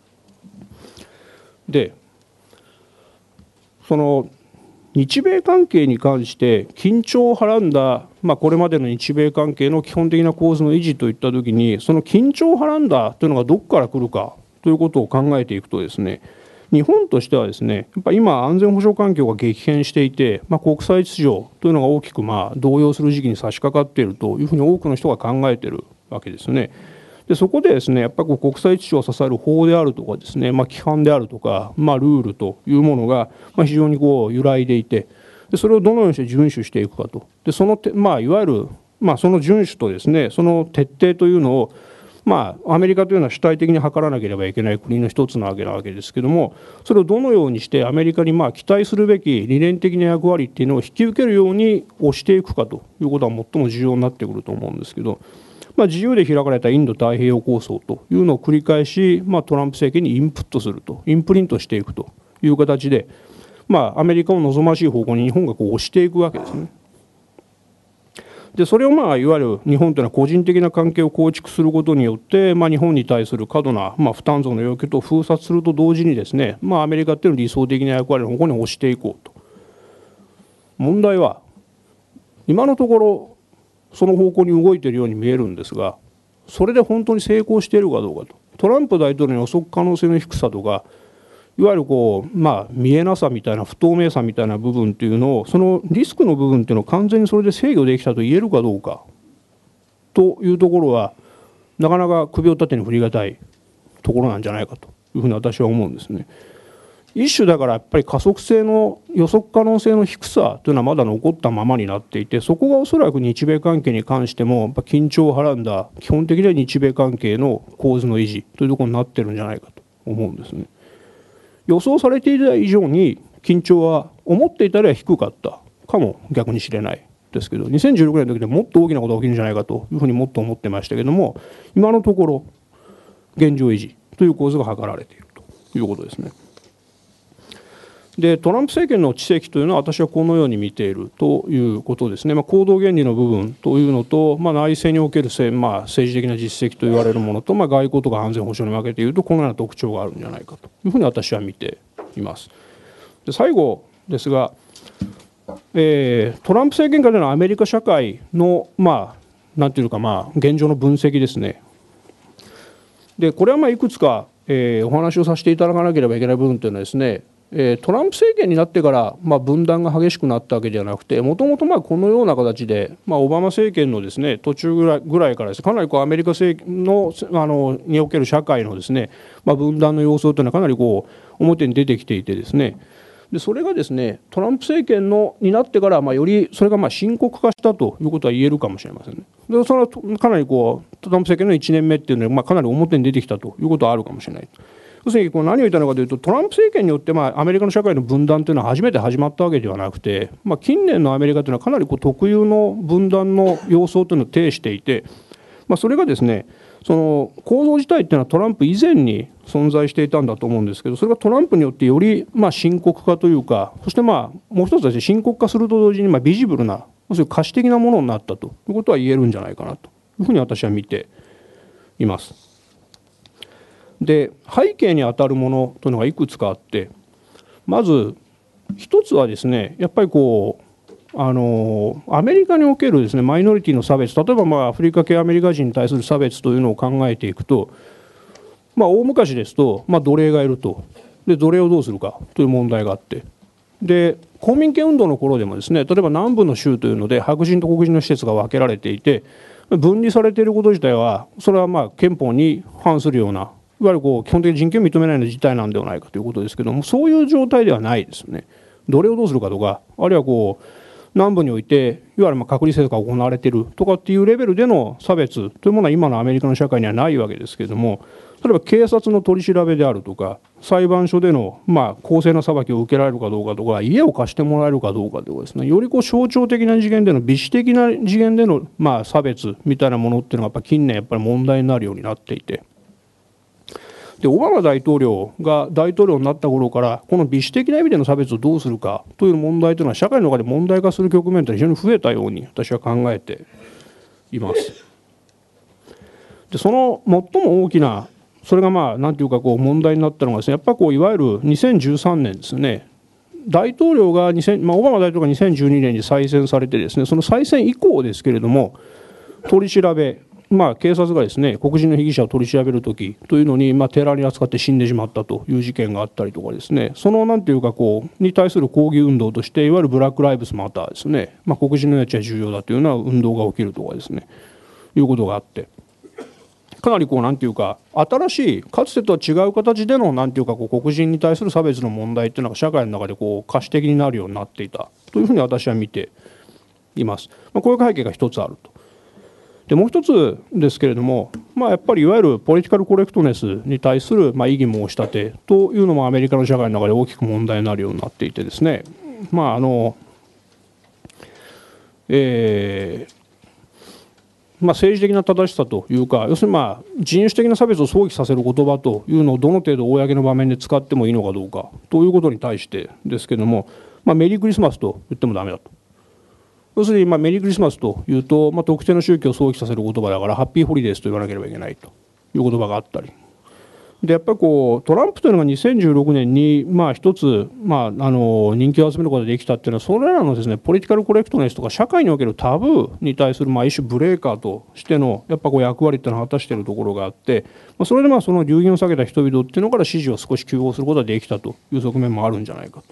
で、その日米関係に関して緊張をはらんだ、まあ、これまでの日米関係の基本的な構図の維持といったときに、その緊張をはらんだというのがどこから来るかということを考えていくとですね、日本としてはですね、やっぱ今安全保障環境が激変していて、まあ、国際秩序というのが大きくまあ動揺する時期に差し掛かっているというふうに多くの人が考えているわけですね。でそこでですね、やっぱり国際秩序を支える法であるとかですね、まあ、規範であるとか、まあ、ルールというものがまあ非常にこう揺らいでいて、でそれをどのようにして遵守していくかと、でそのて、まあ、いわゆる、まあ、その遵守とですね、その徹底というのをまあ、アメリカというのは主体的に図らなければいけない国の一つなわけなわけですけれども、それをどのようにしてアメリカにまあ期待するべき理念的な役割っていうのを引き受けるように押していくかということは最も重要になってくると思うんですけど、まあ、自由で開かれたインド太平洋構想というのを繰り返し、まあ、トランプ政権にインプットすると、インプリントしていくという形で、まあ、アメリカを望ましい方向に日本がこう押していくわけですね。でそれをまあいわゆる日本というのは個人的な関係を構築することによって、まあ、日本に対する過度なまあ負担増の要求と封殺すると同時にですね、まあ、アメリカというの理想的な役割の方向に押していこうと。問題は今のところその方向に動いているように見えるんですが、それで本当に成功しているかどうかと。トランプ大統領の予測可能性の低さとか、いわゆるこう、まあ、見えなさみたいな不透明さみたいな部分っていうのを、そのリスクの部分っていうのを完全にそれで制御できたと言えるかどうかというところは、なかなか首を縦に振りがたいところなんじゃないかというふうに私は思うんですね。一種だからやっぱり加速性の予測可能性の低さというのはまだ残ったままになっていて、そこがおそらく日米関係に関してもやっぱ緊張をはらんだ基本的な日米関係の構図の維持というところになってるんじゃないかと思うんですね。予想されていた以上に緊張は思っていたよりは低かったかも逆にしれないですけど、にせんじゅうろくねんの時でもっと大きなことが起きるんじゃないかというふうにもっと思ってましたけども、今のところ現状維持という構図が図られているということですね。でトランプ政権の知識というのは私はこのように見ているということですね。まあ、行動原理の部分というのと、まあ、内政における、まあ、政治的な実績と言われるものと、まあ、外交とか安全保障に分けているとこのような特徴があるんじゃないかというふうに私は見ています。で最後ですが、えー、トランプ政権下でのアメリカ社会のまあなんていうかまあ現状の分析ですね。 でこれはまあいくつか、えー、お話をさせていただかなければいけない部分というのはですね、えー、トランプ政権になってから、まあ、分断が激しくなったわけではなくて、もともとまあこのような形で、まあ、オバマ政権のですね途中ぐらいぐらいからです、ね、かなりこうアメリカ政権の、あのにおける社会のですね、まあ、分断の様相というのはかなりこう表に出てきていてですね、でそれがですねトランプ政権のになってから、まあ、よりそれがまあ深刻化したということは言えるかもしれませんね。でそれはかなりこうトランプ政権のいちねんめっていうのは、まあ、かなり表に出てきたということはあるかもしれない。要するにこう何を言ったのかというと、トランプ政権によってまあアメリカの社会の分断というのは初めて始まったわけではなくて、まあ、近年のアメリカというのはかなりこう特有の分断の様相というのを呈していて、まあ、それがですねその構造自体っていうのはトランプ以前に存在していたんだと思うんですけど、それがトランプによってよりまあ深刻化というか、そしてまあもう一つですね、深刻化すると同時にまあビジブルな、要するに可視的なものになったということは言えるんじゃないかなというふうに私は見ています。で背景にあたるものというのがいくつかあって、まず一つはですね、やっぱりこうあのアメリカにおけるですねマイノリティの差別、例えばまあアフリカ系アメリカ人に対する差別というのを考えていくと、まあ、大昔ですと、まあ、奴隷がいると、で奴隷をどうするかという問題があって、で公民権運動の頃でもですね、例えば南部の州というので白人と黒人の施設が分けられていて、分離されていること自体はそれはまあ憲法に反するような、いわゆるこう基本的に人権を認めないような事態なんではないかということですけども、そういう状態ではないですよね。奴隷をどうするかとか、あるいはこう南部においていわゆるまあ隔離制度が行われているとかっていうレベルでの差別というものは今のアメリカの社会にはないわけですけれども、例えば警察の取り調べであるとか、裁判所でのまあ公正な裁きを受けられるかどうかとか、家を貸してもらえるかどうかとかですね、よりこう象徴的な次元での美視的な次元でのまあ差別みたいなものっていうのがやっぱ近年やっぱり問題になるようになっていて、でオバマ大統領が大統領になった頃からこの美視的な意味での差別をどうするかという問題というのは社会の中で問題化する局面というのは非常に増えたように私は考えています。でその最も大きなそれがまあ何ていうかこう問題になったのがですね、やっぱこういわゆるにせんじゅうさんねんですね、大統領が2000、まあ、オバマ大統領がにせんじゅうにねんに再選されてですね、その再選以降ですけれども取り調べ、まあ、警察がですね黒人の被疑者を取り調べるときというのに、まあ、テラに扱って死んでしまったという事件があったりとかですね、そのなんていうかこうに対する抗議運動としていわゆるブラック・ライブズ・マターですね、まあ、黒人の命は重要だというような運動が起きるとかですねいうことがあって、かなりこうなんていうか新しいかつてとは違う形でのなんていうかこう黒人に対する差別の問題っていうのが社会の中でこう可視的になるようになっていたというふうに私は見ています。まあ、こういう背景が一つあると。でもう一つですけれども、まあ、やっぱりいわゆるポリティカルコレクトネスに対するまあ異議申し立てというのもアメリカの社会の中で大きく問題になるようになっていてですね、まああのえーまあ、政治的な正しさというか、要するにまあ人種的な差別を想起させる言葉というのをどの程度公の場面で使ってもいいのかどうかということに対してですけれども、まあ、メリークリスマスと言ってもダメだと。要するにまあメリークリスマスというと、まあ、特定の宗教を想起させる言葉だからハッピーホリデースと言わなければいけないという言葉があったりで、やっぱりこうトランプというのがにせんじゅうろくねんにまあ一つ、まあ、あの人気を集めることができたっていうのは、それらのですねポリティカルコレクトネスとか社会におけるタブーに対するまあ一種ブレーカーとしてのやっぱこう役割っていうのを果たしているところがあって、まあ、それでまあその流儀を下げた人々っていうのから支持を少し求合することができたという側面もあるんじゃないかと。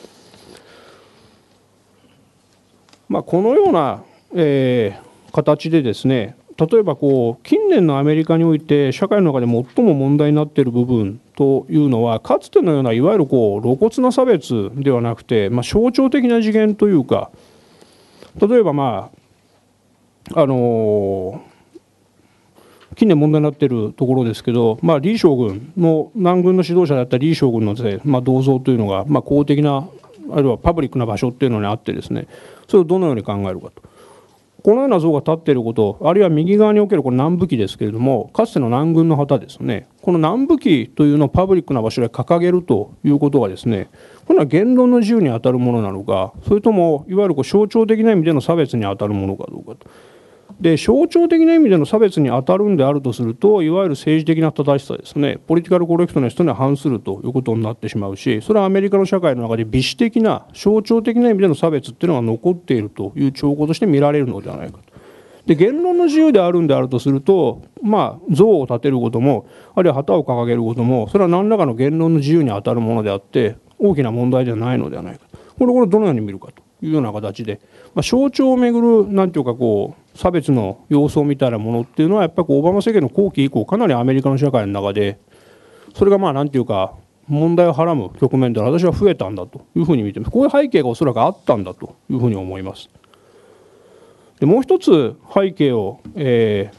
まあ、このような、えー、形でですね、例えばこう近年のアメリカにおいて社会の中で最も問題になっている部分というのは、かつてのようないわゆるこう露骨な差別ではなくて、まあ、象徴的な次元というか、例えばまああのー、近年問題になっているところですけど、まあ、李将軍の南軍の指導者であった李将軍のですね、まあ、銅像というのが、まあ、公的なあるいはパブリックな場所っていうのにあってですね、それをどのように考えるかと。このような像が立っていること、あるいは右側におけるこの南部旗ですけれども、かつての南軍の旗ですね、この南部旗というのをパブリックな場所で掲げるということがですね、これは言論の自由に当たるものなのか、それともいわゆるこう象徴的な意味での差別に当たるものかどうかと。で象徴的な意味での差別に当たるんであるとすると、いわゆる政治的な正しさですね、ポリティカルコレクトネスというのは反するということになってしまうし、それはアメリカの社会の中で美視的な象徴的な意味での差別っていうのが残っているという兆候として見られるのではないかとで言論の自由であるんであるとすると、まあ、像を立てることもあるいは旗を掲げることもそれは何らかの言論の自由にあたるものであって大きな問題ではないのではないか、これをどのように見るかというような形で、まあ、象徴をめぐるなんていうかこう差別の様相みたいなものっていうのはやっぱりオバマ政権の後期以降かなりアメリカの社会の中でそれがまあなんていうか問題をはらむ局面で私は増えたんだというふうに見ています。こういう背景がおそらくあったんだというふうに思います。でもう一つ背景を、え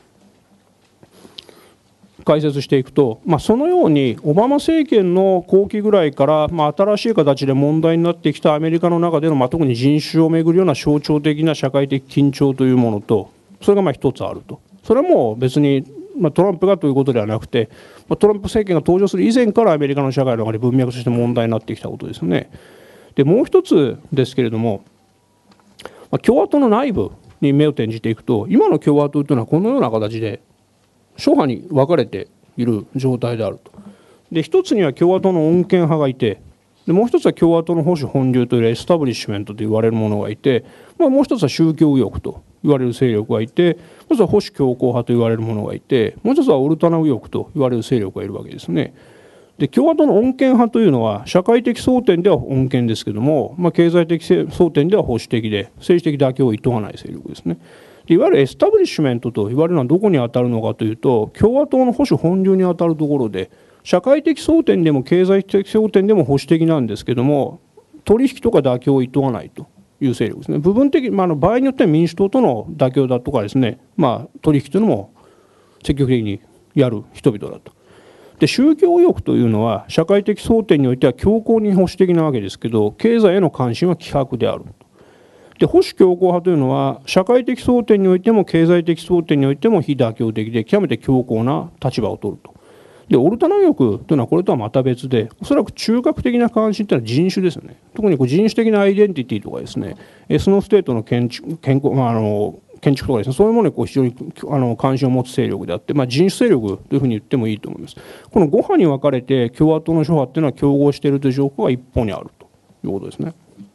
ー、解説していくと、まあ、そのようにオバマ政権の後期ぐらいから、まあ、新しい形で問題になってきたアメリカの中での、まあ、特に人種をめぐるような象徴的な社会的緊張というものとそれがまあ一つあると。それはもう別に、まあ、トランプがということではなくて、まあ、トランプ政権が登場する以前からアメリカの社会の中で文脈として問題になってきたことですね。でもう一つですけれども、まあ、共和党の内部に目を転じていくと今の共和党というのはこのような形で諸派に分かれている状態であると。で一つには共和党の穏健派がいて、でもう一つは共和党の保守本流というエスタブリッシュメントと言われるものがいて、まあ、もう一つは宗教右翼と言われる勢力がいて、もう一つは保守強硬派と言われるものがいて、もう一つはオルタナ右翼と言われる勢力がいるわけですね。で共和党の穏健派というのは社会的争点では穏健ですけども、まあ、経済的争点では保守的で政治的妥協を厭わない勢力ですね。でいわゆるエスタブリッシュメントと言われるのはどこに当たるのかというと共和党の保守本流に当たるところで、社会的争点でも経済的争点でも保守的なんですけども取引とか妥協を厭わないという勢力ですね。部分的、まあ、場合によっては民主党との妥協だとかですね、まあ、取引というのも積極的にやる人々だと。で宗教右翼というのは社会的争点においては強硬に保守的なわけですけど経済への関心は希薄である。で保守強硬派というのは社会的争点においても経済的争点においても非妥協的で極めて強硬な立場を取ると。でオルタナ右翼というのはこれとはまた別でおそらく中核的な関心というのは人種ですよね。特にこう人種的なアイデンティティとかですねエスノーステートの建築健康、まあ、あの建築とかですね、そういうものにこう非常にあの関心を持つ勢力であって、まあ、人種勢力というふうに言ってもいいと思います。このご派に分かれて共和党の諸派っていうのは競合しているという状況が一方にあるということですね。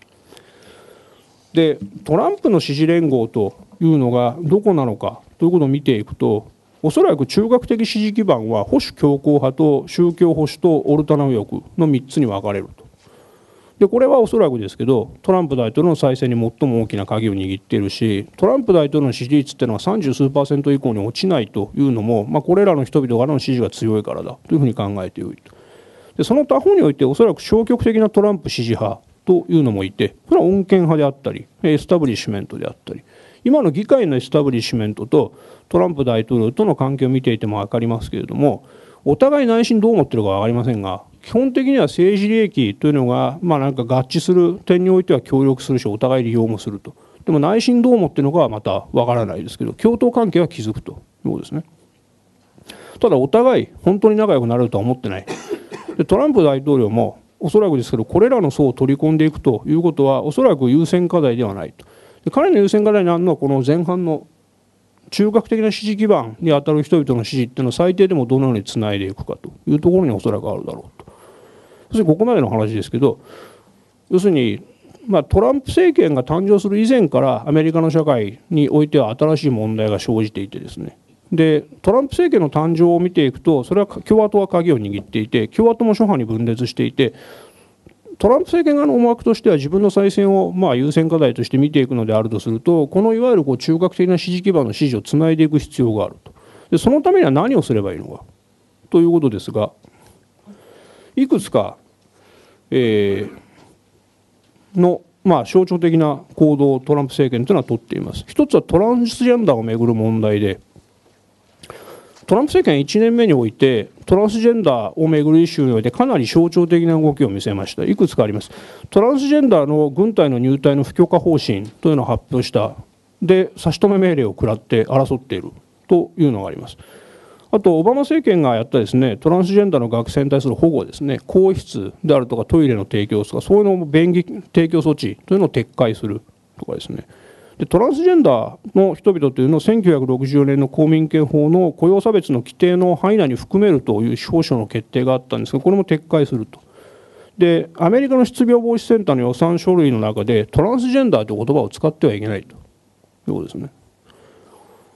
でトランプの支持連合というのがどこなのかということを見ていくとおそらく中核的支持基盤は保守強硬派と宗教保守とオルタナ右翼のみっつに分かれると。でこれはおそらくですけどトランプ大統領の再選に最も大きな鍵を握っているしトランプ大統領の支持率っていうのはさんじゅうすうパーセント以降に落ちないというのも、まあ、これらの人々からの支持が強いからだというふうに考えてよいと。でその他方においておそらく消極的なトランプ支持派というのもいてこれは穏健派であったりエスタブリッシュメントであったり今の議会のエスタブリッシュメントとトランプ大統領との関係を見ていても分かりますけれどもお互い内心どう思っているか分かりませんが基本的には政治利益というのがまあなんか合致する点においては協力するしお互い利用もすると。でも内心どう思っているのかはまた分からないですけど共闘関係は築くということですね。ただお互い本当に仲良くなれるとは思ってない。でトランプ大統領もおそらくですけどこれらの層を取り込んでいくということはおそらく優先課題ではないと。で彼の優先課題になるのはこの前半の中核的な支持基盤に当たる人々の支持っていうのを最低でもどのようにつないでいくかというところにおそらくあるだろうと。要するにここまでの話ですけど要するにまあトランプ政権が誕生する以前からアメリカの社会においては新しい問題が生じていてですねでトランプ政権の誕生を見ていくとそれは共和党は鍵を握っていて共和党も諸派に分裂していてトランプ政権側の思惑としては自分の再選をまあ優先課題として見ていくのであるとするとこのいわゆるこう中核的な支持基盤の支持をつないでいく必要があると。でそのためには何をすればいいのかということですがいくつか、えー、の、まあ、象徴的な行動をトランプ政権というのは取っています。一つはトランスジェンダーをめぐる問題でトランプ政権いちねんめにおいてトランスジェンダーをめぐるイシューにおいてかなり象徴的な動きを見せました。いくつかあります。トランスジェンダーの軍隊の入隊の不許可方針というのを発表したで差し止め命令を食らって争っているというのがあります。あとオバマ政権がやったですねトランスジェンダーの学生に対する保護ですね更衣室であるとかトイレの提供とかそういうのも便宜提供措置というのを撤回するとかですねでトランスジェンダーの人々というのをせんきゅうひゃくろくじゅうよねんの公民権法の雇用差別の規定の範囲内に含めるという司法省の決定があったんですがこれも撤回すると。でアメリカの失病防止センターの予算書類の中でトランスジェンダーという言葉を使ってはいけないということですね。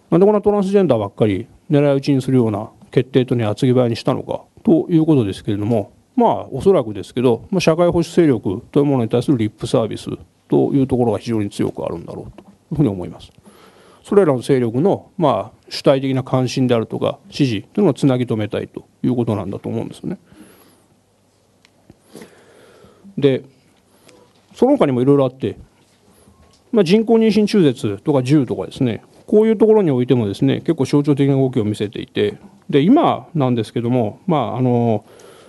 なんでこんなトランスジェンダーばっかり狙い撃ちにするような決定とね厚木早にしたのかということですけれども、まあおそらくですけど、まあ、社会保守勢力というものに対するリップサービスというところが非常に強くあるんだろうというふうに思います。それらの勢力のまあ主体的な関心であるとか支持というのをつなぎ止めたいということなんだと思うんですよね。でその他にもいろいろあって、まあ、人工妊娠中絶とか銃とかですね、こういうところにおいてもですね結構象徴的な動きを見せていて、で今なんですけども、まああの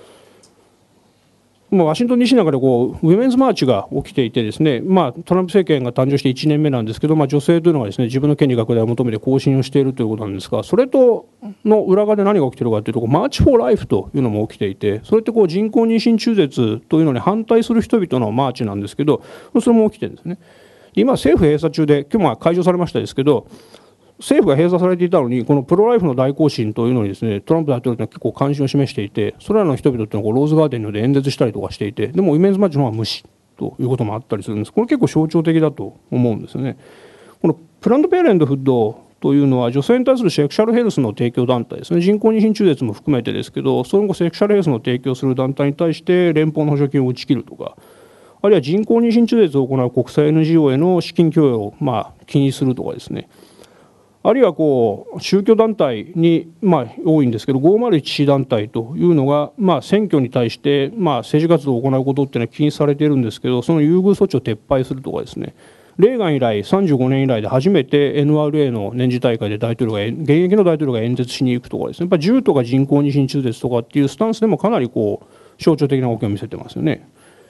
まあ、ワシントン ディーシー の中でこうウィメンズマーチが起きていてですね、まあ、トランプ政権が誕生していちねんめなんですけど、まあ、女性というのがですね自分の権利拡大を求めて行進をしているということなんですが、それとの裏側で何が起きているかというと、マーチ・フォー・ライフというのも起きていて、それってこう人工妊娠中絶というのに反対する人々のマーチなんですけど、それも起きてるんですね。今政府閉鎖中で、今日は解除されましたですけど、政府が閉鎖されていたのに、このプロライフの大行進というのにですねトランプ大統領というのは結構関心を示していて、それらの人々というのはローズガーデンので演説したりとかしていて、でもウィメンズマーチの方は無視ということもあったりするんです。これ結構象徴的だと思うんですよね。このプランド・ペアレントフッドというのは女性に対するセクシャルヘルスの提供団体ですね、人工妊娠中絶も含めてですけど、その後セクシャルヘルスの提供する団体に対して連邦の補助金を打ち切るとか、あるいは人工妊娠中絶を行う国際 エヌジーオー への資金供与をまあ禁止するとかですね、あるいはこう宗教団体にまあ多いんですけど ごーまるいちシー 団体というのがまあ選挙に対してまあ政治活動を行うことっていうのは禁止されているんですけど、その優遇措置を撤廃するとかですね、レーガン以来さんじゅうごねん以来で初めて エヌアールエー の年次大会で大統領が現役の大統領が演説しに行くとかですね、やっぱ銃とか人工妊娠中絶とかっていうスタンスでもかなりこう象徴的な動きを見せてますよね。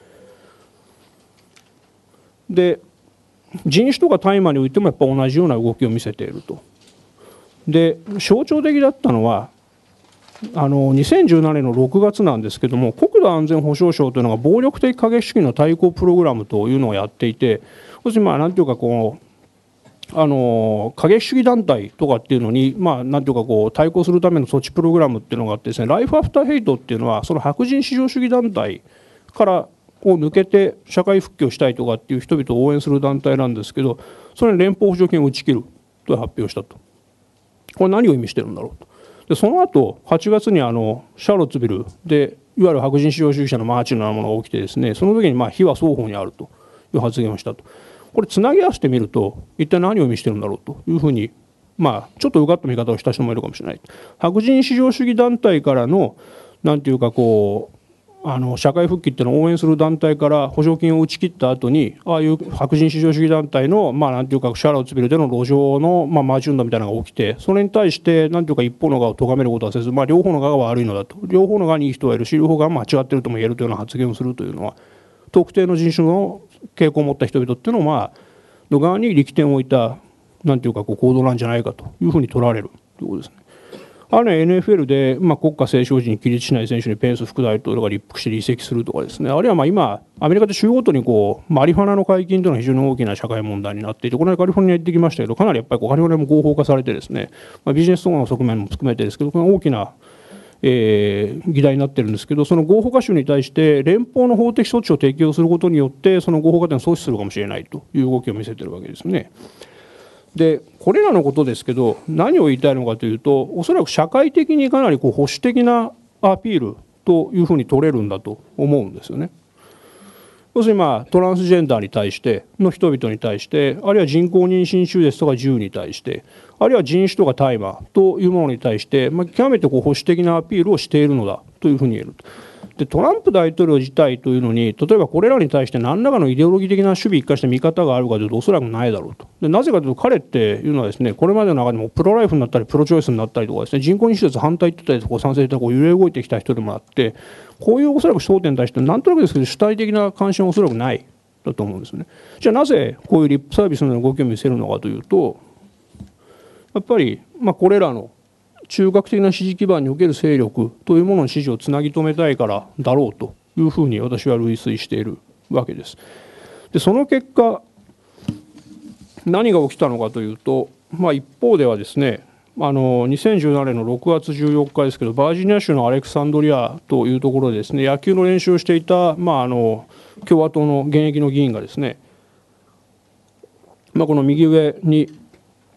で人種とか大麻においてもやっぱ同じような動きを見せていると。で象徴的だったのはあのにせんじゅうななねんのろくがつなんですけども、国土安全保障省というのが暴力的過激主義の対抗プログラムというのをやっていて、要するにまあ何ていうかこうあの過激主義団体とかっていうのにまあ何ていうかこう対抗するための措置プログラムっていうのがあってですね、ライフアフターヘイトっていうのはその白人至上主義団体からを抜けて社会復帰をしたいとかっていう人々を応援する団体なんですけど、それに連邦補助金を打ち切ると発表したと。これ何を意味してるんだろうと。でその後はちがつにあのシャーロッツビルでいわゆる白人至上主義者のマーチのようなものが起きてですね、その時にまあ非は双方にあるという発言をしたと。これつなぎ合わせてみると一体何を意味してるんだろうというふうに、まあちょっとうがった見方をした人もいるかもしれない。白人至上主義団体からの何ていうかこうあの社会復帰っていうのを応援する団体から補助金を打ち切った後に、ああいう白人至上主義団体のまあなんていうかシャーロッツビルでの路上のまあマーチ運動みたいなのが起きて、それに対してなんていうか一方の側を咎めることはせず、まあ両方の側が悪いのだと、両方の側にいい人がいるし両方が間違ってるとも言えるというような発言をするというのは、特定の人種の傾向を持った人々っていうのをまあの側に力点を置いたなんていうかこう行動なんじゃないかというふうに取られるということですね。あるいは エヌエフエル で、まあ、国家斉唱時に起立しない選手にペンス副大統領が立腹して離席するとかですね、あるいはまあ今アメリカで州ごとにこうマリファナの解禁というのが非常に大きな社会問題になっていて、この間カリフォルニア行ってきましたけど、かなりやっぱりこうカリフォルニアも合法化されてですね、まあ、ビジネスとかの側面も含めてですけど、この大きな、えー、議題になってるんですけど、その合法化州に対して連邦の法的措置を適用することによってその合法化というのを阻止するかもしれないという動きを見せているわけですね。でこれらのことですけど、何を言いたいのかというと、おそらく社会的にかなりこう保守的なアピールというふうに取れるんだと思うんですよね。要するにまあトランスジェンダーに対しての人々に対して、あるいは人工妊娠中絶とか銃に対して、あるいは人種とか大麻というものに対して、まあ、極めてこう保守的なアピールをしているのだというふうに言える。でトランプ大統領自体というのに、例えばこれらに対して何らかのイデオロギー的な守備一貫した見方があるかというと、おそらくないだろうと。でなぜかというと、彼っていうのはですね、これまでの中でもプロライフになったりプロチョイスになったりとかですね、人工妊娠中絶反対って言ったりとか賛成ってこう揺れ動いてきた人でもあって、こういうおそらく焦点に対してなんとなくですけど主体的な関心はおそらくないだと思うんですね。じゃあなぜこういうリップサービスの動きを見せるのかというと、やっぱりまあこれらの中核的な支持基盤における勢力というものの支持をつなぎ止めたいからだろうというふうに私は類推しているわけです。でその結果何が起きたのかというと、まあ、一方ではですね、あのにせんじゅうななねんのろくがつじゅうよっかですけど、バージニア州のアレクサンドリアというところでですね、野球の練習をしていた、まあ、あの共和党の現役の議員がですね、まあ、この右上に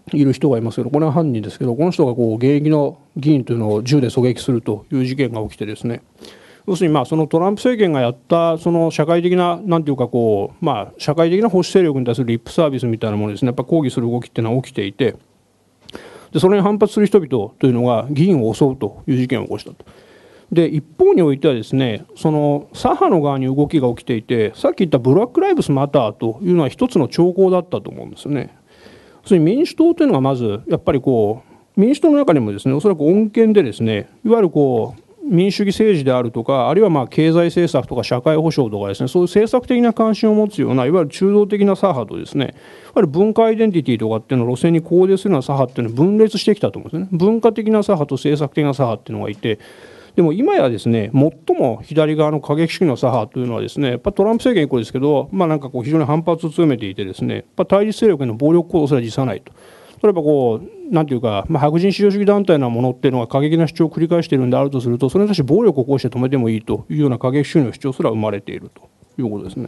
いる人がいますけど、これは犯人ですけど、この人がこう現役の議員というのを銃で狙撃するという事件が起きてですね、要するにまあそのトランプ政権がやったその社会的ななんていうかこう、まあ、社会的な保守勢力に対するリップサービスみたいなものですね、やっぱ抗議する動きっていうのは起きていて、でそれに反発する人々というのが議員を襲うという事件を起こしたと。で一方においてはですね、その左派の側に動きが起きていて、さっき言ったブラック・ライブスマターというのは一つの兆候だったと思うんですよね。それに民主党というのがまずやっぱりこう民主党の中にもですね、おそらく穏健でですね、いわゆるこう民主主義政治であるとか、あるいはまあ経済政策とか社会保障とかですね、そういう政策的な関心を持つような、いわゆる中道的な左派とですね、いわゆる文化アイデンティティとかっていうのを路線にコーデするような左派っていうのは分裂してきたと思うんですね。文化的な左派と政策的な左派っていうのがいて、でも今やですね、最も左側の過激主義の左派というのはですね、やっぱトランプ政権以降ですけど、まあ、なんかこう非常に反発を強めていてですね、やっぱ対立勢力への暴力行動すら辞さないと。例えばこうなんていうか、まあ、白人至上主義団体のものっていうのが過激な主張を繰り返しているんであるとすると、それに対して暴力を起こして止めてもいいというような過激主義の主張すら生まれているということですね。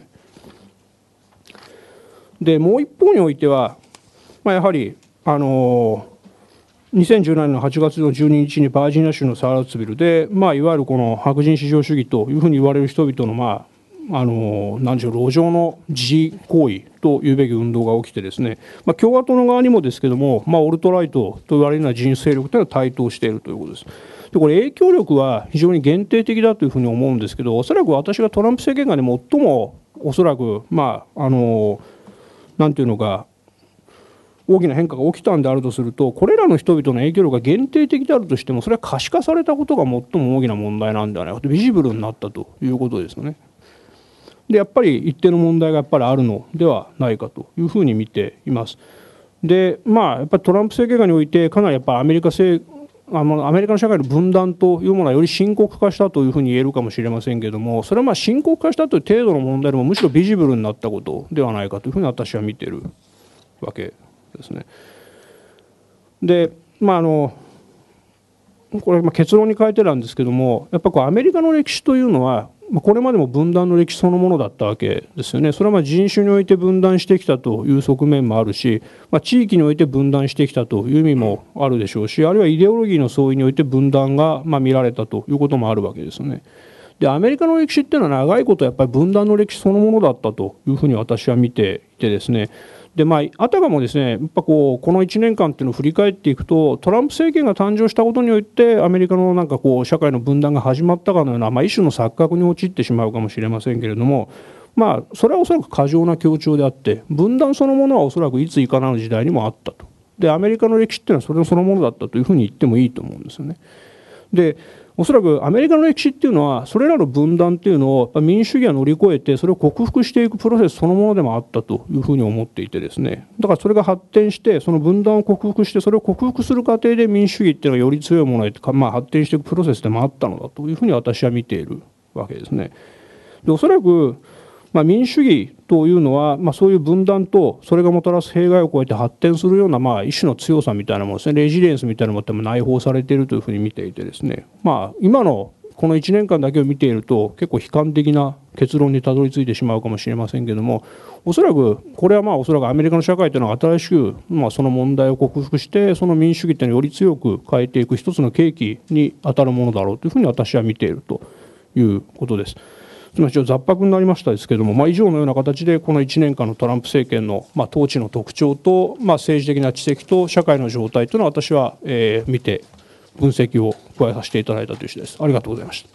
でもう一方においては、まあ、やはりあのーにせんじゅうななねんのはちがつのじゅうににちにバージニア州のサーラッツビルで、まあ、いわゆるこの白人至上主義というふうに言われる人々の、まあ、あの何でしょう、路上の自治行為というべき運動が起きてですね、まあ、共和党の側にもですけども、まあ、オルトライトと言われるような人種勢力というのは台頭しているということです。でこれ影響力は非常に限定的だというふうに思うんですけど、おそらく私がトランプ政権下で最もおそらくまああのなんていうのか大きな変化が起きたんであるとすると、これらの人々の影響力が限定的であるとしても、それは可視化されたことが最も大きな問題なんではないかと、ビジブルになったということですよね。でやっぱり一定の問題がやっぱりあるのではないかというふうに見ています。でまあやっぱりトランプ政権下においてかなりやっぱアメリカ政あのアメリカの社会の分断というものはより深刻化したというふうに言えるかもしれませんけれども、それはまあ深刻化したという程度の問題でもむしろビジブルになったことではないかというふうに私は見ているわけですね。でまああのこれ結論に書いてなんですけども、やっぱこうアメリカの歴史というのはこれまでも分断の歴史そのものだったわけですよね。それはまあ人種において分断してきたという側面もあるし、まあ、地域において分断してきたという意味もあるでしょうし、あるいはイデオロギーの相違において分断がまあ見られたということもあるわけですよね。でアメリカの歴史っていうのは長いことやっぱり分断の歴史そのものだったというふうに私は見ていてですね、でまあ、あたかもですね、やっぱこうこのいちねんかんっていうのを振り返っていくと、トランプ政権が誕生したことによってアメリカのなんかこう社会の分断が始まったかのような、まあ、一種の錯覚に陥ってしまうかもしれませんけれども、まあ、それはおそらく過剰な強調であって、分断そのものはおそらくいついかなの時代にもあったと。でアメリカの歴史っていうのはそれそのものだったというふうに言ってもいいと思うんですよね。でおそらくアメリカの歴史っていうのはそれらの分断っていうのを民主主義が乗り越えてそれを克服していくプロセスそのものでもあったというふうに思っていてですね、だからそれが発展してその分断を克服してそれを克服する過程で民主主義っていうのがより強いものへと、まあ、発展していくプロセスでもあったのだというふうに私は見ているわけですね。でおそらくまあ、民主主義というのは、まあ、そういう分断とそれがもたらす弊害を超えて発展するような、まあ、一種の強さみたいなものですね、レジリエンスみたいなものも内包されているというふうに見ていてですね、まあ、今のこのいちねんかんだけを見ていると結構悲観的な結論にたどり着いてしまうかもしれませんけれども、おそらくこれはまあおそらくアメリカの社会というのは新しく、まあ、その問題を克服してその民主主義というのをより強く変えていく一つの契機に当たるものだろうというふうに私は見ているということです。つまり雑白になりましたですけれども、まあ、以上のような形でこのいちねんかんのトランプ政権のまあ統治の特徴と、まあ、政治的な知跡と社会の状態というのを私は、えー、見て分析を加えさせていただいたという次第です。ありがとうございました。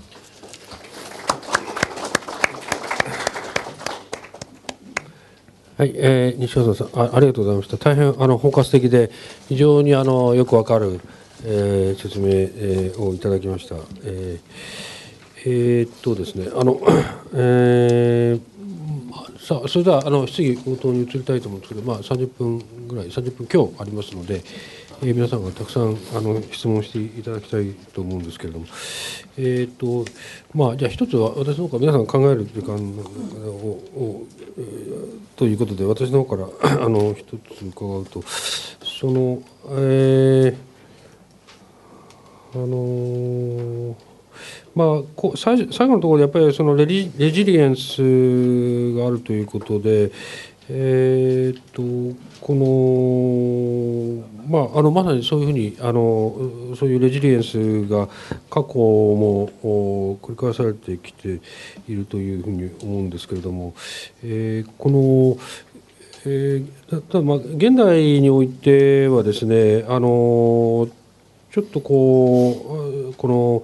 はい、えー、西尾さん あ, ありがとうございました。大変あの包括的で非常にあのよくわかる、えー、説明、えー、をいただきました。えーえー、っとですね、あの、えー、さあそれではあの質疑応答に移りたいと思うんですけど、まあ、さんじゅっぷんぐらい、さんじゅっぷん強ありますので、えー、皆さんがたくさんあの質問していただきたいと思うんですけれども、えー、っとまあ、じゃあ一つは私の方から皆さんが考える時間を、をえー、ということで、私の方からあの一つ伺うと、その、えー、あのーまあ、こ最最後のところでやっぱりそのレジレジリエンスがあるということで、 えー、とこの、まあ、あのまさにそういうふうにあのそういうレジリエンスが過去も繰り返されてきているというふうに思うんですけれども、えー、この、えー、ただまあ現代においてはですね、あのちょっとこうこの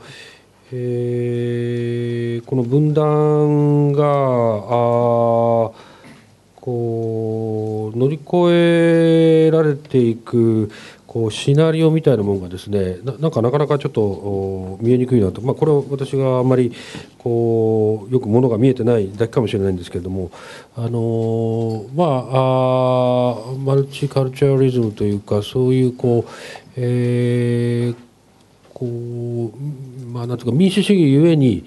えーこの分断があこう乗り越えられていくこうシナリオみたいなものがですね、ななんかなかなかちょっとお見えにくいなと、まあ、これは私があんまりこうよくものが見えてないだけかもしれないんですけれども、あのまああマルチカルチャリズムというか、そういうこう、えーこうまあ、なんとか民主主義ゆえに、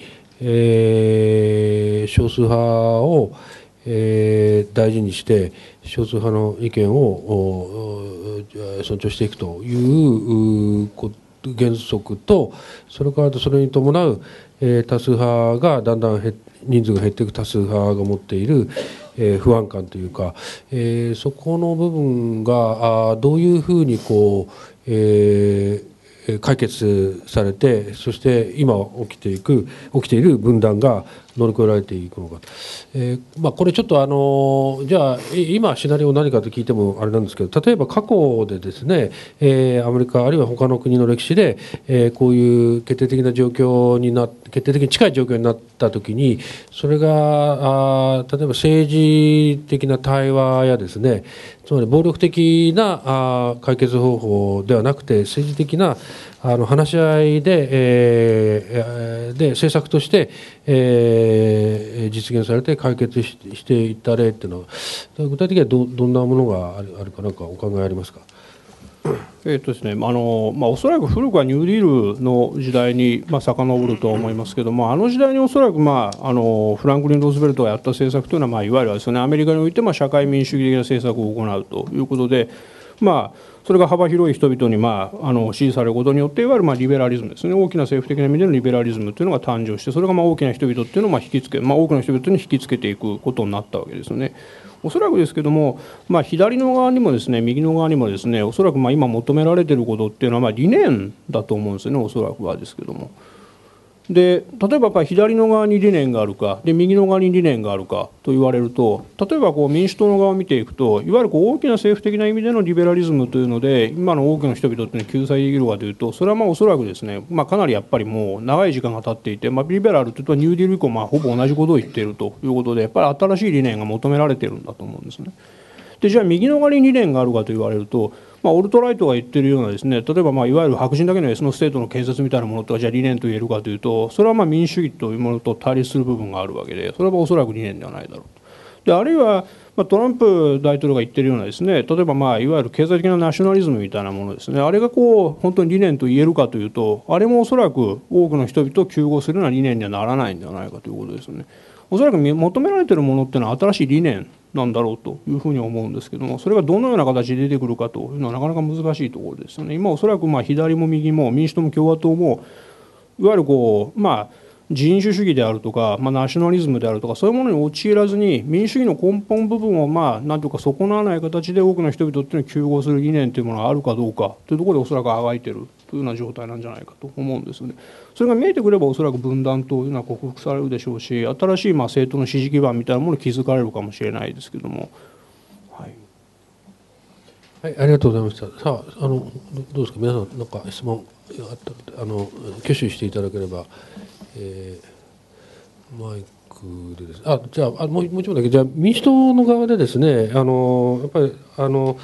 えー少数派を、えー大事にして少数派の意見をおお尊重していくといううこ原則と、それからそれに伴う、えー多数派がだんだん減人数が減っていく多数派が持っている、えー不安感というか、えーそこの部分があどういうふうにこう、えー解決されて、そして今起きていく起きている分断が乗り越えられていくのか、えーまあ、これちょっとあのじゃあ今シナリオ何かと聞いてもあれなんですけど、例えば過去でですね、えーアメリカあるいは他の国の歴史で、えーこういう決定的な状況にな決定的に近い状況になったときに、それがあ例えば政治的な対話やですね、つまり暴力的なあ解決方法ではなくて、政治的なあの話し合いで、えー、で政策として、えー、実現されて解決し、していった例っていうのは、具体的には ど, どんなものがあるあるか、なんかお考えありますか。 えーとですね、あのまあ、おそらく古くはニューディールの時代に、まあ、遡ると思いますけども、あの時代におそらく、まあ、あのフランクリン・ローズベルトがやった政策というのは、まあ、いわゆるですね、アメリカにおいて、まあ、社会民主主義的な政策を行うということで、まあ、それが幅広い人々に、まあ、あの支持されることによって、いわゆるまあリベラリズムですね、大きな政府的な意味でのリベラリズムというのが誕生して、それがまあ大きな人々っていうのをまあ引きつけ、まあ、多くの人々に引きつけていくことになったわけですよね。おそらくですけども、まあ、左の側にもですね、右の側にもですね、おそらくまあ今求められていることっていうのはまあ理念だと思うんですよね、おそらくはですけども。で例えばやっぱり左の側に理念があるかで右の側に理念があるかと言われると、例えばこう民主党の側を見ていくと、いわゆるこう大きな政府的な意味でのリベラリズムというので今の多くの人々っていうのを救済できるかというと、それはまあおそらくですね、まあ、かなりやっぱりもう長い時間が経っていて、まあ、リベラルというとニューディール以降まあほぼ同じことを言っているということで、やっぱり新しい理念が求められているんだと思うんですね。でじゃあ右の側に理念があるかと言われると、まあ、オルトライトが言っているようなですね、例えばまあいわゆる白人だけのエスノステートの建設みたいなものとはじゃあ理念と言えるかというと、それはまあ民主主義というものと対立する部分があるわけで、それはおそらく理念ではないだろうと。であるいはまあトランプ大統領が言っているようなですね、例えばまあいわゆる経済的なナショナリズムみたいなものですね、あれがこう本当に理念と言えるかというと、あれもおそらく多くの人々を糾合するような理念にはならないんではないかということですね。おそらく求められているものっていうのは新しい理念なんだろうというふうに思うんですけども、それがどのような形で出てくるかというのはなかなか難しいところですよね。今おそらくまあ左も右も民主党も共和党もいわゆるこうまあ人種主義であるとか、まあ、ナショナリズムであるとか、そういうものに陥らずに民主主義の根本部分をまあ何というか損なわない形で多くの人々っていうのを糾合する理念というものがあるかどうかというところでおそらくあがいているというような状態なんじゃないかと思うんですよね。それが見えてくればおそらく分断というのは克服されるでしょうし、新しいまあ政党の支持基盤みたいなものに気づかれるかもしれないですけども。はいはい、ありがとうございました。さあ、あのどうですか、皆さん、なんか質問あったらあの挙手していただければ、えー、マイクでです、あ、じゃあ、あもうもう一問だけ、じゃあ民主党の側でですね、あのやっぱりあの、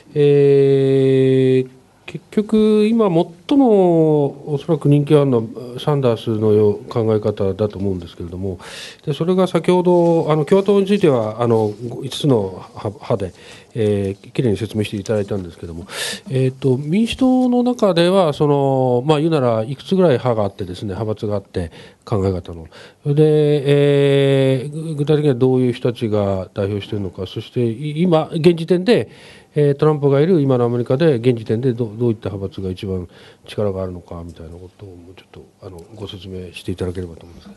えー、結局今最もおそらく人気あるのはサンダースのよう考え方だと思うんですけれども、でそれが先ほどあの共和党についてはあのいつつの派で、えー、きれいに説明していただいたんですけれども、えー、と民主党の中ではその、まあ、言うならいくつぐらい派があってですね、派閥があって考え方ので、えー、具体的にはどういう人たちが代表しているのか、そして今現時点でトランプがいる今のアメリカで現時点で ど, どういった派閥が一番力があるのかみたいなことをもうちょっとあのご説明していただければと思います。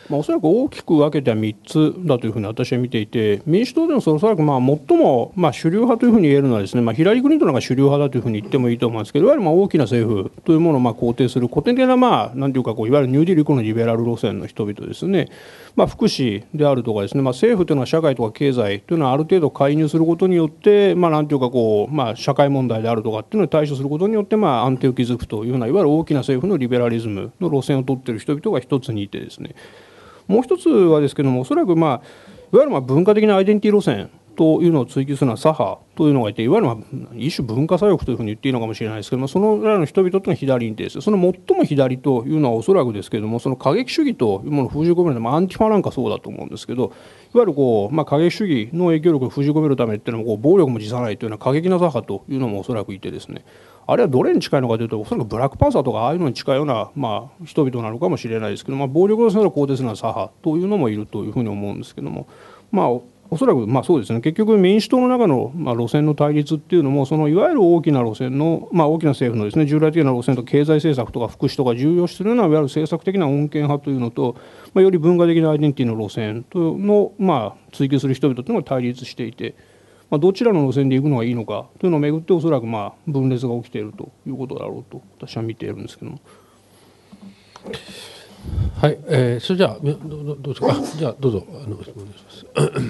まあ、おそらく大きく分けてはみっつだというふうに私は見ていて、民主党でもおそらくまあ最もまあ主流派というふうに言えるのはですね、まあ、ヒラリー・クリントンが主流派だというふうに言ってもいいと思うんですけど、いわゆるまあ大きな政府というものをまあ肯定する古典的なまあなんていうかこういわゆるニューディール以降のリベラル路線の人々ですね、まあ、福祉であるとかですね、まあ、政府というのは社会とか経済というのはある程度介入することによって、まあ、なんていうかこう、まあ、社会問題であるとかっていうのに対処することによってまあ安定を築くというようないわゆる大きな政府のリベラリズムの路線を取っている人々が一つにいてですね、もう一つはですけども、おそらく、まあ、いわゆるまあ文化的なアイデンティティ路線というのを追求するのは左派というのがいて、いわゆるまあ一種文化左翼というふうに言っていいのかもしれないですけども、そのらの人々というのは左にです。その最も左というのはおそらくですけれども、その過激主義というものを封じ込めるのは、アンティファなんかそうだと思うんですけど、いわゆるこう、まあ、過激主義の影響力を封じ込めるためっていうのはこう暴力も辞さないというような過激な左派というのもおそらくいてですね、あれはどれに近いのかというと、おそらくブラックパンサーとかああいうのに近いような、まあ、人々なのかもしれないですけど、まあ、暴力をする肯定するのは左派というのもいるというふうに思うんですけども、まあ、おそらくまあそうですね、結局民主党の中のまあ路線の対立っていうのも、そのいわゆる大きな路線の、まあ、大きな政府のですね従来的な路線と経済政策とか福祉とか重要視するようないわゆる政策的な穏健派というのと、まあ、より文化的なアイデンティティの路線とのまあ追求する人々というのが対立していて、まあ、どちらの路線で行くのがいいのかというのをめぐっておそらくまあ分裂が起きているということだろうと私は見ているんですけども。 はい、えー、それじゃあどどどうですか。あ、じゃあどうぞあの質問お願いします。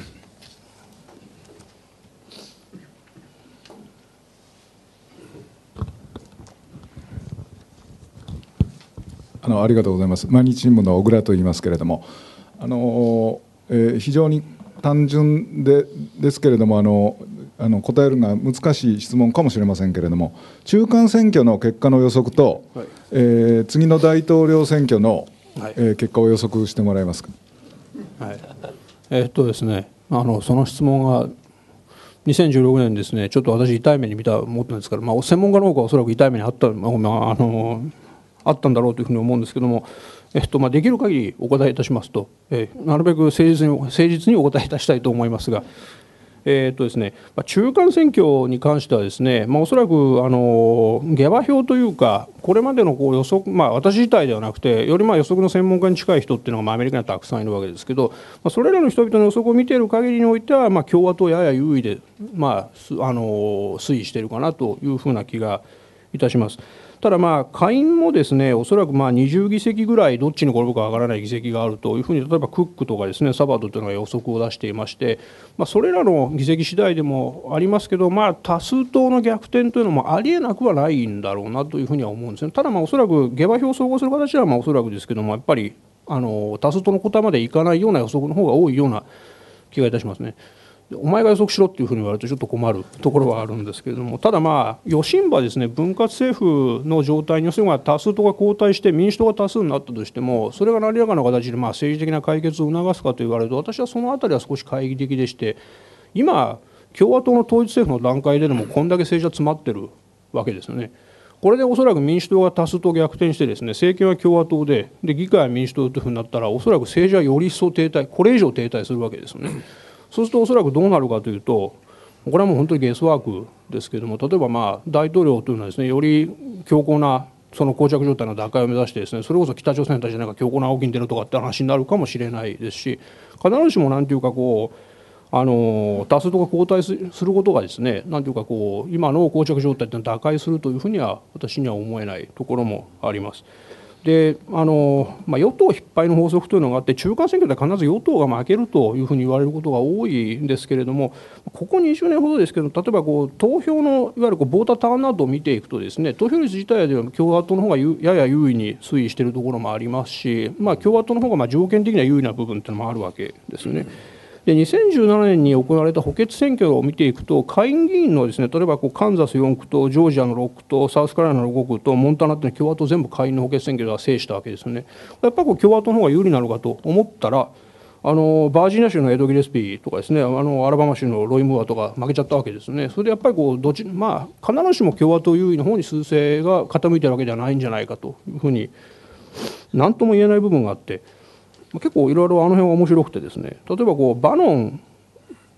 あのありがとうございます。毎日新聞の小倉と言いますけれども、あの、えー、非常に単純でですけれども、あのあの答えるのが難しい質問かもしれませんけれども、中間選挙の結果の予測と、はい、えー、次の大統領選挙の、はい、えー、結果を予測してもらえますか。 はい、えー、っとですね、あのその質問がにせんじゅうろくねんですね、ちょっと私痛い目に見たものですから、まあ、専門家の多くはおそらく痛い目にあった、まあ、あのあったんだろうというふうに思うんですけども、えっとまあ、できる限りお答えいたしますと、えー、なるべく誠実に誠実にお答えいたしたいと思いますが、えーっとですねまあ、中間選挙に関してはですね、まあ、おそらくあの下馬評というか、これまでのこう予測、まあ、私自体ではなくて、よりまあ予測の専門家に近い人っていうのがまあアメリカにはたくさんいるわけですけど、まあ、それらの人々の予測を見ている限りにおいては、まあ、共和党やや優位で、まあ、あの推移しているかなというふうな気がいたします。ただまあ下院もですね、おそらくまあにじゅうぎせきぐらいどっちに転ぶかわからない議席があるというふうに、例えばクックとかですねサバードというのが予測を出していまして、まあ、それらの議席次第でもありますけど、まあ、多数党の逆転というのもありえなくはないんだろうなというふうには思うんですね。ただまあおそらく下馬評を総合する形はまあおそらくですけども、やっぱりあの多数党の答えまでいかないような予測の方が多いような気がいたしますね。お前が予測しろっていうふうに言われるとちょっと困るところはあるんですけれども、ただまあ余震波ですね、分割政府の状態に要するに多数党が交代して民主党が多数になったとしても、それが何らかの形でまあ政治的な解決を促すかと言われると、私はそのあたりは少し懐疑的でして、今共和党の統一政府の段階ででもこんだけ政治は詰まってるわけですよね。これでおそらく民主党が多数党逆転してですね、政権は共和党で、で議会は民主党というふうになったら、おそらく政治はより一層停滞、これ以上停滞するわけですよね。そうするとおそらくどうなるかというと、これはもう本当にゲスワークですけれども、例えばまあ大統領というのはですね、より強硬なその膠着状態の打開を目指してですね、それこそ北朝鮮たちじゃないか強硬な動きに出るとかって話になるかもしれないですし、必ずしもなんていうかこうあの多数党が交代することがですね、なんていうかこう今の膠着状態というのを打開するというふうには私には思えないところもあります。であのまあ、与党必敗の法則というのがあって、中間選挙では必ず与党が負けるというふうに言われることが多いんですけれども、ここにじゅうねんほどですけど、例えばこう投票のいわゆるこうボーターターンアウトを見ていくとですね、投票率自体では共和党の方がやや優位に推移しているところもありますし、まあ、共和党の方がまあ条件的には優位な部分というのもあるわけですね。でにせんじゅうななねんに行われた補欠選挙を見ていくと、下院議員のですね、例えばこうカンザスよんくとジョージアのろっくとサウスカロライナのごくとモンタナというのは共和党全部下院の補欠選挙では制したわけですよね。やっぱりこう共和党の方が有利なのかと思ったら、あのバージニア州のエド・ギレスピーとかですね、あのアラバマ州のロイ・ムーアとか負けちゃったわけですね。それでやっぱりこうどっち、まあ、必ずしも共和党優位の方に数勢が傾いているわけではないんじゃないかというふうに何とも言えない部分があって、結構いろいろあの辺は面白くてですね、例えばこうバノン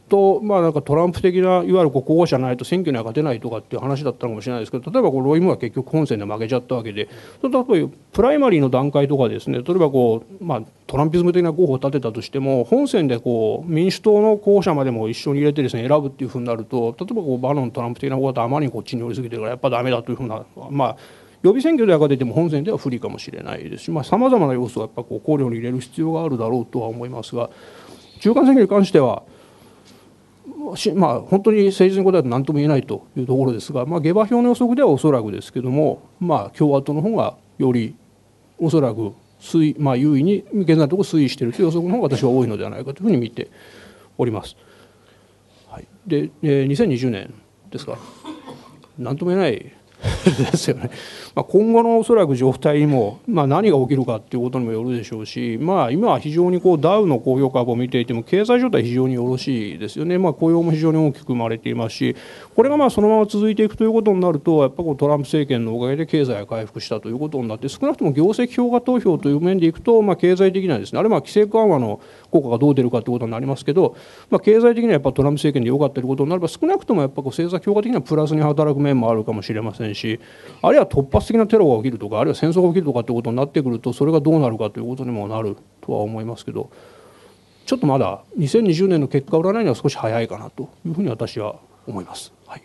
と、まあ、なんかトランプ的ないわゆるこう候補者ないと選挙には勝てないとかっていう話だったのかもしれないですけど、例えばこうロイ・ムーアは結局本選で負けちゃったわけで、例えばプライマリーの段階とかですね、例えばこう、まあ、トランピズム的な候補を立てたとしても、本選でこう民主党の候補者までも一緒に入れてですね選ぶっていうふうになると、例えばこうバノントランプ的な候補だとあまりにこっちに寄りすぎてるからやっぱダメだというふうな、まあ予備選挙では勝てても本選では不利かもしれないですし、さまざ、まな要素をやっぱこう考慮に入れる必要があるだろうとは思いますが、中間選挙に関しては、まあ、本当に政治に答えると何とも言えないというところですが、まあ、下馬評の予測ではおそらくですけども、まあ、共和党の方がよりおそらく推、まあ、優位に現在のところ推移しているという予測の方が私は多いのではないかというふうに見ております。はい、で、にせんにじゅうねんですか、何とも言えないですよね。まあ、今後のおそらく状態にも、まあ、何が起きるかということにもよるでしょうし、まあ、今は非常にこうダウの工業株を見ていても経済状態は非常によろしいですよね。まあ、雇用も非常に大きく生まれていますし、これがまあそのまま続いていくということになると、やっぱりトランプ政権のおかげで経済が回復したということになって、少なくとも業績評価投票という面でいくと、まあ、経済的にはですね、あれはまあ規制緩和の効果がどう出るかということになりますけど、まあ、経済的にはやっぱトランプ政権で良かったということになれば、少なくともやっぱこう政策評価的にはプラスに働く面もあるかもしれませんし、あるいは突発的なテロが起きるとか、あるいは戦争が起きるとかということになってくると、それがどうなるかということにもなるとは思いますけど、ちょっとまだにせんにじゅうねんの結果を占うには少し早いかなというふうに私は思います。はい、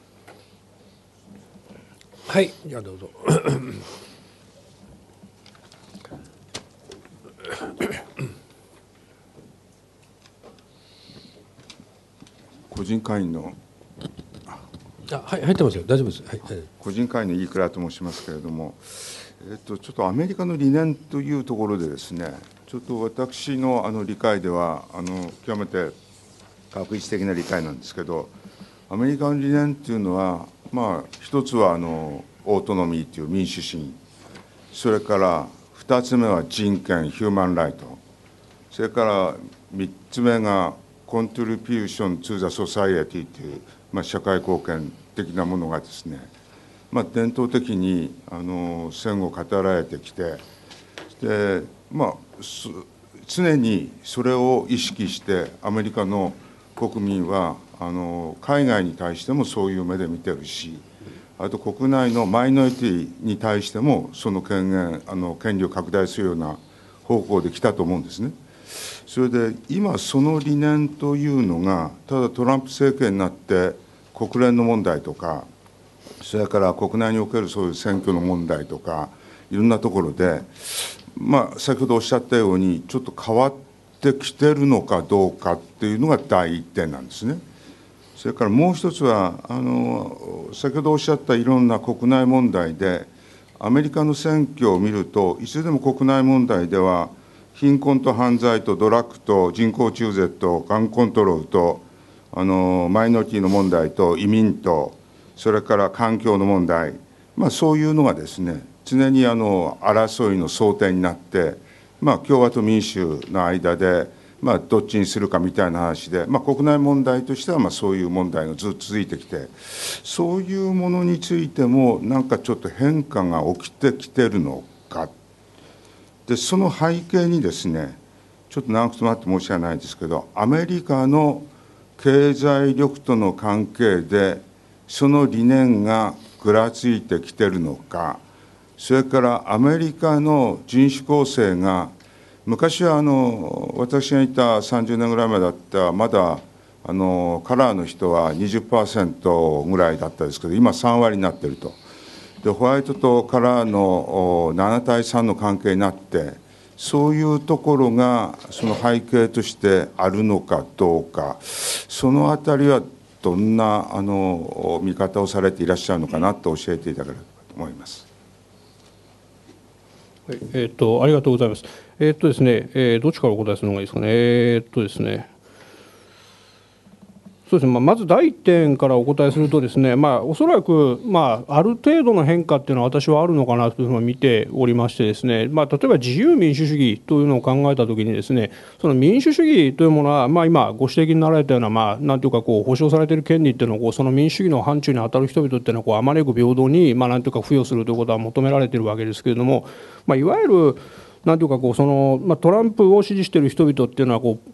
はい、じゃあどうぞ。 個人会員のあ、はい、入ってますよ。大丈夫です。はい、はい、 個人会員の飯倉と申しますけれども、えっと、ちょっとアメリカの理念というところでですね、ちょっと私のあの理解ではあの極めて確一的な理解なんですけど、アメリカの理念というのは、まあ、一つはあのオートノミーという民主主義、それから二つ目は人権ヒューマンライト、それから三つ目がコントリビューション・トゥ・ザ・ソサイエティという、まあ、社会貢献的なものがですね、まあ、伝統的にあの戦後語られてきて、で、まあ、常にそれを意識してアメリカの国民はあの海外に対してもそういう目で見てるし、あと国内のマイノリティに対してもその権限あの権利を拡大するような方向で来たと思うんですね。それで今その理念というのが、ただトランプ政権になって国連の問題とか、それから国内におけるそういう選挙の問題とか、いろんなところで、まあ、先ほどおっしゃったようにちょっと変わってきてるのかどうかっていうのが第一点なんですね。それからもう一つはあの先ほどおっしゃったいろんな国内問題で、アメリカの選挙を見るといつでも国内問題では貧困と犯罪とドラッグと人工中絶とがんコントロールとあのマイノリティの問題と移民とそれから環境の問題、まあ、そういうのがですね常にあの争いの争点になって、まあ、共和と民主の間で、まあ、どっちにするかみたいな話で、まあ、国内問題としてはまあそういう問題がずっと続いてきて、そういうものについてもなんかちょっと変化が起きてきてるのか。でその背景にですね、ちょっと長くとなって申し訳ないですけど、アメリカの経済力との関係でその理念がぐらついてきてるのか、それからアメリカの人種構成が、昔はあの私がいたさんじゅうねんぐらい前だったまだあのカラーの人は にじゅっパーセント ぐらいだったですけど、今さん割になっていると。でホワイトとカラーのなな対さんの関係になって、そういうところがその背景としてあるのかどうか、そのあたりはどんなあの見方をされていらっしゃるのかなと教えていただければと思います。 はい、えー、とありがとうございます。えー、っとですね、えー、どっちからお答えするのがいいですかね。えー、っとですね。そうですね、まあ、まず第一点からお答えするとですね、まあ、おそらく、まあ、ある程度の変化っていうのは私はあるのかなというふうに見ておりましてですね、まあ、例えば自由民主主義というのを考えたときにですね、その民主主義というものは、まあ、今ご指摘になられたような、まあ、なんていうかこう保障されている権利っていうのをこうその民主主義の範疇に当たる人々っていうのはこうあまねく平等に、まあ、なんていうか付与するということは求められているわけですけれども、まあ、いわゆるなんていうかこうその、まあ、トランプを支持している人々っていうのはこう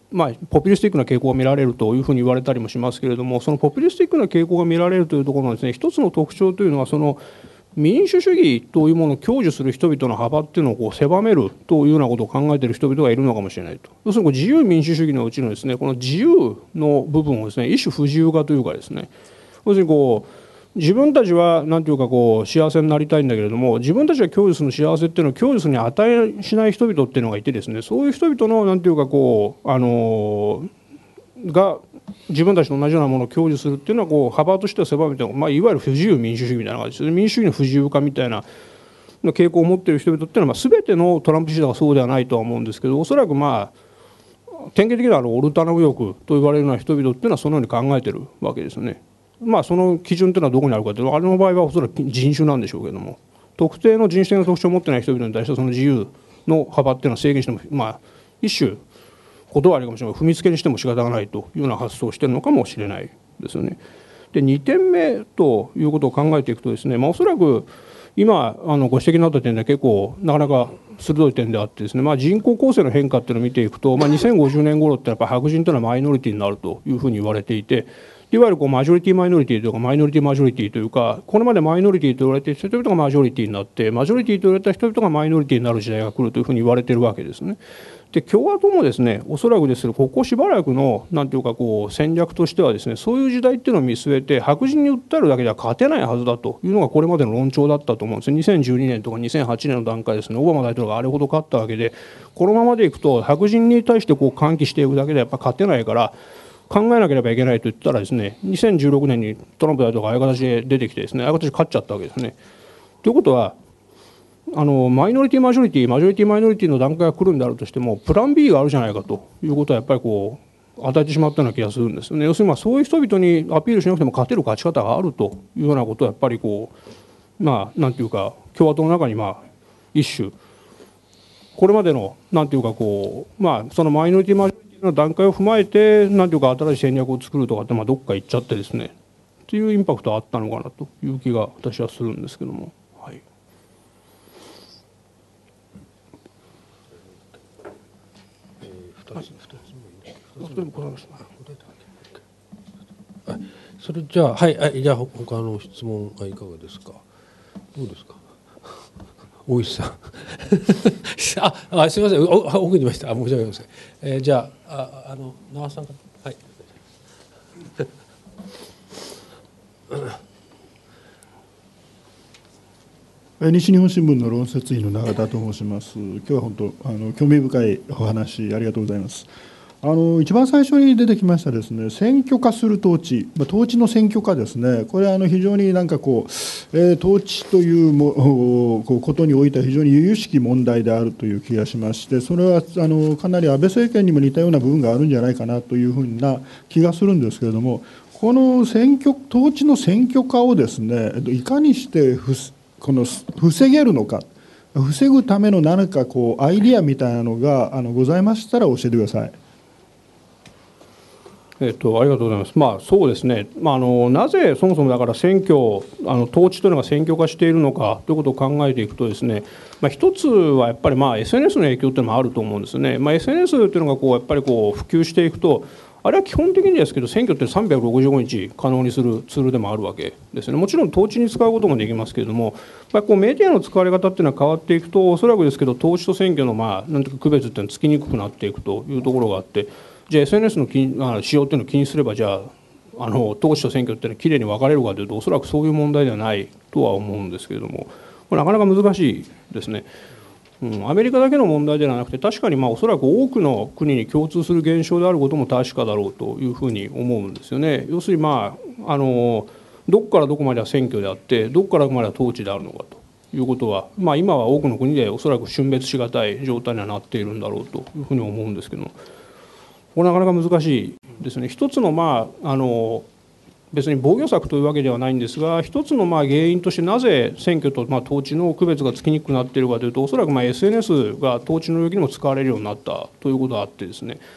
まあ、ポピュリスティックな傾向が見られるというふうに言われたりもしますけれども、そのポピュリスティックな傾向が見られるというところのですね、一つの特徴というのは、その民主主義というものを享受する人々の幅っていうのをこう狭めるというようなことを考えている人々がいるのかもしれないと。要するにこう自由民主主義のうちのですね、この自由の部分をですね、一種不自由化というかですね、要するにこう自分たちは何ていうかこう幸せになりたいんだけれども、自分たちが享受する幸せっていうのを享受するに値しない人々っていうのがいてですね、そういう人々の何ていうかこうあのが自分たちと同じようなものを享受するっていうのはこう幅としては狭めて、まあ、いわゆる不自由民主主義みたいな感じです。民主主義の不自由化みたいな傾向を持っている人々っていうのは、まあ、全てのトランプ支持者がそうではないとは思うんですけど、おそらくまあ典型的なあのオルタナ右翼と言われるような人々っていうのはそのように考えているわけですよね。まあその基準というのはどこにあるかというと、あれの場合はおそらく人種なんでしょうけども、特定の人種的な特徴を持っていない人々に対してその自由の幅っていうのは制限しても、まあ一種断りかもしれない、踏みつけにしても仕方がないというような発想をしているのかもしれないですよね。でにてんめということを考えていくとですね、まあ、おそらく今あのご指摘になった点では結構なかなか鋭い点であってですね、まあ、人口構成の変化っていうのを見ていくと、まあ、にせんごじゅうねん頃ってやっぱり白人というのはマイノリティになるというふうに言われていて、いわゆるこうマジョリティマイノリティというかマイノリティマジョリティというか、これまでマイノリティと言われていた人々がマジョリティになって、マジョリティと言われた人々がマイノリティになる時代が来るというふうに言われているわけですね。で共和党もですね、おそらくですけどここしばらくのなんていうかこう戦略としてはですね、そういう時代っていうのを見据えて白人に訴えるだけでは勝てないはずだというのがこれまでの論調だったと思うんですね。にせんじゅうにねんとかにせんはちねんの段階ですね、オバマ大統領があれほど勝ったわけで、このままでいくと白人に対してこう喚起していくだけではやっぱ勝てないから考えなければいけないと言ったらですね、にせんじゅうろくねんにトランプ大統領がああいう形で出てきてですね、ああいう形で勝っちゃったわけですね。ということはあのマイノリティマジョリティマジョリティマイノリティの段階が来るんであるとしてもプラン ビー があるじゃないかということはやっぱりこう与えてしまったような気がするんですよね。要するにまあそういう人々にアピールしなくても勝てる勝ち方があるというようなことはやっぱりこうまあなんていうか共和党の中にまあ一種これまでのなんていうかこうまあそのマイノリティマジョリティの段階を踏まえてなんていうか新しい戦略を作るとかってまあどっか行っちゃってですねっていうインパクトはあったのかなという気が私はするんですけども。はい。 それじゃあはい、はい、じゃあ他の質問はいかがですか。どうですか。大石さんああすみません、お奥にいました。あ申し訳ありません。えー、じゃあああの長さんからはい西日本新聞の論説委員の永田と申します。今日は本当あの興味深いお話ありがとうございます。あの一番最初に出てきましたですね、選挙化する統治、まあ、統治の選挙化ですね、これはあの非常になんかこう、えー、統治というもこうことにおいては非常に由々しき問題であるという気がしまして、それはあのかなり安倍政権にも似たような部分があるんじゃないかなというふうな気がするんですけれども、この選挙統治の選挙化をですね、いかにしてふこの防げるのか、防ぐための何かこうアイディアみたいなのがあのございましたら教えてください。 えっと、ありがとうございます。まあ、そうですね、まあ、あのなぜそもそもだから選挙あの統治というのが選挙化しているのかということを考えていくとですね、まあ、一つはやっぱりまあ エスエヌエス の影響というのもあると思うんですね。まあ、エスエヌエス というのがこうやっぱりこう普及していくと、あれは基本的にですけど選挙ってさんびゃくろくじゅうごにち可能にするツールでもあるわけですね。もちろん統治に使うこともできますけれども、まあ、こうメディアの使われ方っていうのは変わっていくと、おそらくですけど統治と選挙のまあなんていうか区別っていうのはつきにくくなっていくというところがあって、じゃあ エスエヌエス の気あ使用っていうのを気にすれば、じゃああの統治と選挙っていうのはきれいに分かれるかというと、おそらくそういう問題ではないとは思うんですけれども、これなかなか難しいですね。うん、アメリカだけの問題ではなくて、確かにまあおそらく多くの国に共通する現象であることも確かだろうというふうに思うんですよね。要するにまああのどこからどこまでは選挙であって、どこからどこまでは統治であるのかということは、まあ、今は多くの国でおそらく峻別しがたい状態にはなっているんだろうというふうに思うんですけども、これなかなか難しいですね。一つのまああの別に防御策というわけではないんですが、一つのまあ原因としてなぜ選挙とまあ統治の区別がつきにくくなっているかというと、おそらくまあ エスエヌエス が統治の領域にも使われるようになったということがあってですね、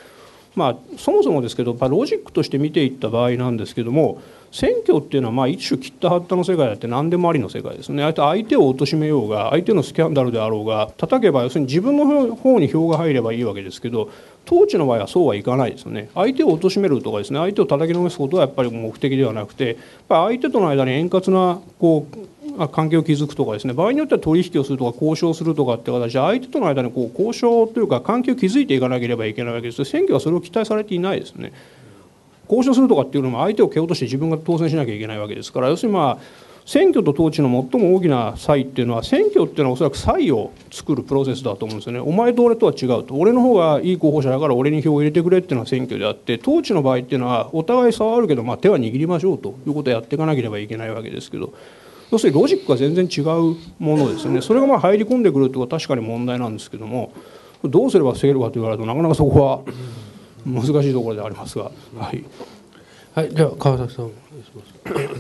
まあ、そもそもですけどロジックとして見ていった場合なんですけども、選挙っていうのはまあ一種切った張ったの世界だって何でもありの世界ですね。相手を貶めようが相手のスキャンダルであろうが叩けば要するに自分の方に票が入ればいいわけですけど、統治の場合はそうはいかないですよね。相手を貶めるとかですね、相手を叩きのめすことはやっぱり目的ではなくて、やっぱり相手との間に円滑なこう関係を築くとかですね、場合によっては取引をするとか交渉するとかって形で相手との間にこう交渉というか関係を築いていかなければいけないわけです。選挙はそれを期待されていないですね。交渉するとかっていうのも相手を蹴落として自分が当選しなきゃいけないわけですから、要するにまあ選挙と統治の最も大きな差異っていうのは、選挙っていうのはおそらく差異を作るプロセスだと思うんですよね。お前と俺とは違うと、俺の方がいい候補者だから俺に票を入れてくれっていうのは選挙であって、統治の場合っていうのはお互い差はあるけど、まあ手は握りましょうということをやっていかなければいけないわけですけど、要するにロジックが全然違うものですよね。それがまあ入り込んでくるってことは確かに問題なんですけども、どうすれば防げるかと言われるとなかなかそこは難しいところでありますが、はい。 はい、じゃあ川崎さんお願いします。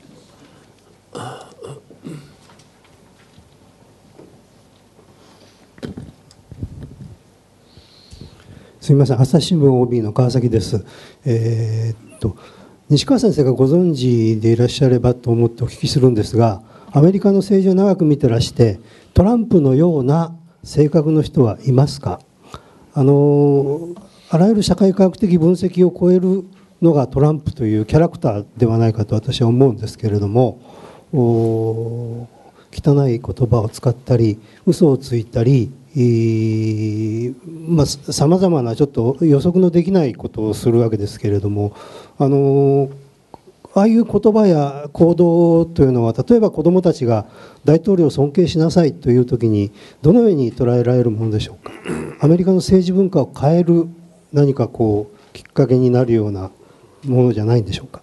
すみません、朝日新聞 オービー の川崎です。えー、っと西川先生がご存知でいらっしゃればと思ってお聞きするんですが、アメリカの政治を長く見てらしてトランプのような性格の人はいますか？あのあらゆる社会科学的分析を超えるのがトランプというキャラクターではないかと私は思うんですけれども、汚い言葉を使ったり嘘をついたり、さまざ、まなちょっと予測のできないことをするわけですけれども、あのああいう言葉や行動というのは、例えば子どもたちが大統領を尊敬しなさいというときにどのように捉えられるものでしょうか。アメリカの政治文化を変える何かこうきっかけになるようなものじゃないんでしょうか。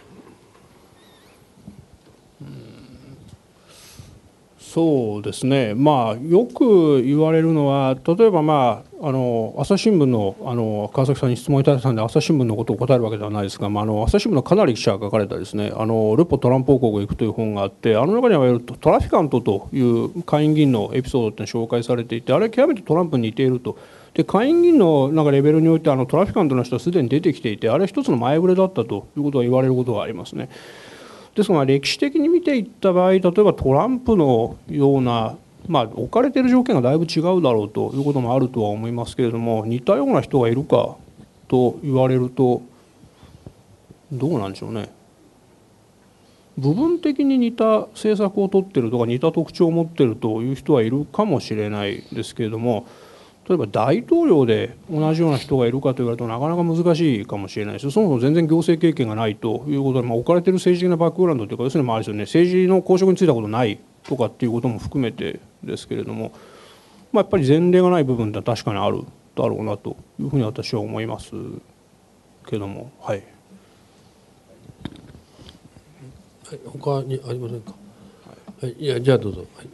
そうですね、まあ、よく言われるのは、例えば、まあ、あの朝日新聞の、あの川崎さんに質問いただいたので朝日新聞のことを答えるわけではないですが、まあ、あの朝日新聞のかなり記者が書かれたですね、あのルポトランプ王国へ行くという本があって、あの中にはトラフィカントという下院議員のエピソードって紹介されていて、あれ極めてトランプに似ていると。で下院議員のなんかレベルにおいてあのトラフィカントの人はすでに出てきていて、あれ一つの前触れだったということが言われることがありますね。ですが歴史的に見ていった場合、例えばトランプのような、まあ、置かれている条件がだいぶ違うだろうということもあるとは思いますけれども、似たような人がいるかと言われるとどうなんでしょうね。部分的に似た政策を取っているとか似た特徴を持っているという人はいるかもしれないですけれども、例えば大統領で同じような人がいるかと言われるとなかなか難しいかもしれないし、そもそも全然行政経験がないということで、まあ、置かれている政治的なバックグラウンドというか、要するにまああれですよね、政治の公職に就いたことないとかっていうことも含めてですけれども、まあ、やっぱり前例がない部分って確かにあるだろうなというふうに私は思いますけども、はい。 はい、他にありませんか。はい、いやじゃあどうぞ。はい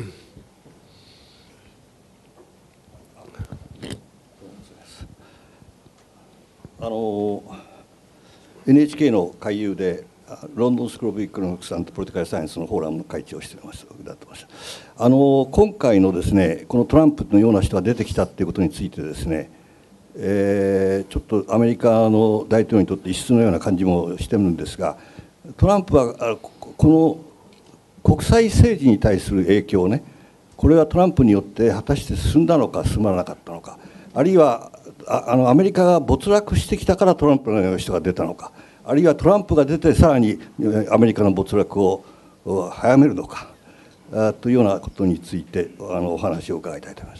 あの エヌエイチケー の会友でロンドンスクール・オブ・エコノミクス・アンド・ポリティカル・サイエンスのフォーラムの会長をしていますだってました。あの今回のですね、このトランプのような人が出てきたということについてですね、えー、ちょっとアメリカの大統領にとって異質のような感じもしてるんですが、トランプはこの国際政治に対する影響をね、これはトランプによって果たして進んだのか進まなかったのか、あるいはあのアメリカが没落してきたからトランプのような人が出たのか、あるいはトランプが出てさらにアメリカの没落を早めるのかというようなことについてあのお話を伺いたいと思います。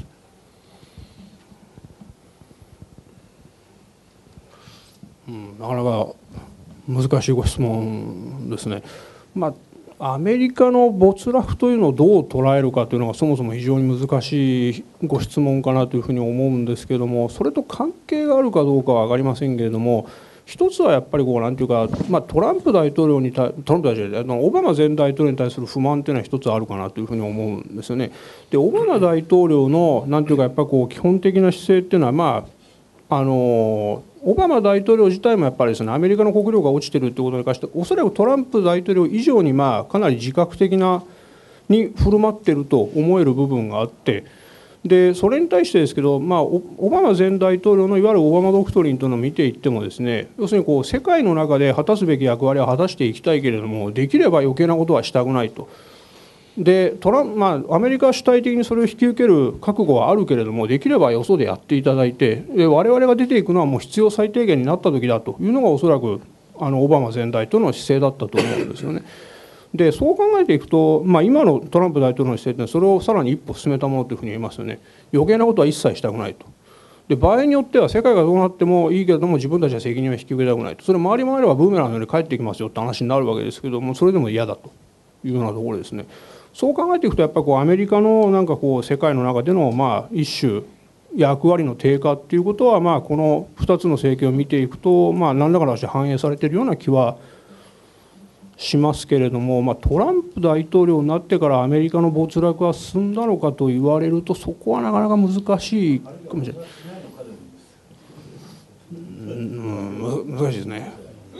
うん、なかなか難しいご質問ですね。まあアメリカの没落というのをどう捉えるかというのがそもそも非常に難しいご質問かなというふうに思うんですけれども、それと関係があるかどうかは分かりませんけれども、一つはやっぱりこうなんていうか、まあ、トランプ大統領に対トランプ大統領オバマ前大統領に対する不満というのは一つあるかなというふうに思うんですよね。でオバマ大統領のなんていうかやっぱこう基本的な姿勢っていうのは、まああのオバマ大統領自体もやっぱりですね、アメリカの国力が落ちているということに関しておそらくトランプ大統領以上にまあかなり自覚的なに振る舞っていると思える部分があって、 でそれに対してですけど、まあ、オバマ前大統領のいわゆるオバマドクトリンというのを見ていってもですね、要するにこう世界の中で果たすべき役割を果たしていきたいけれども、できれば余計なことはしたくないと。でトラン、まあ、アメリカ主体的にそれを引き受ける覚悟はあるけれども、できればよそでやっていただいて、で我々が出ていくのはもう必要最低限になった時だというのがおそらくあのオバマ前大統領の姿勢だったと思うんですよね。でそう考えていくと、まあ、今のトランプ大統領の姿勢というのはそれをさらに一歩進めたものというふうに言えますよね。余計なことは一切したくないと。で場合によっては世界がどうなってもいいけれども自分たちは責任を引き受けたくないと。それ回り回ればブーメランのように帰ってきますよって話になるわけですけども、それでも嫌だというようなところですね。そう考えていくとやっぱりこうアメリカのなんかこう世界の中でのまあ一種役割の低下っていうことは、まあこのふたつの政権を見ていくとまあ何らかの形で反映されているような気はしますけれども、まあ、トランプ大統領になってからアメリカの没落は進んだのかと言われると、そこはなかなか難しいかもしれない。うん、難しいですね。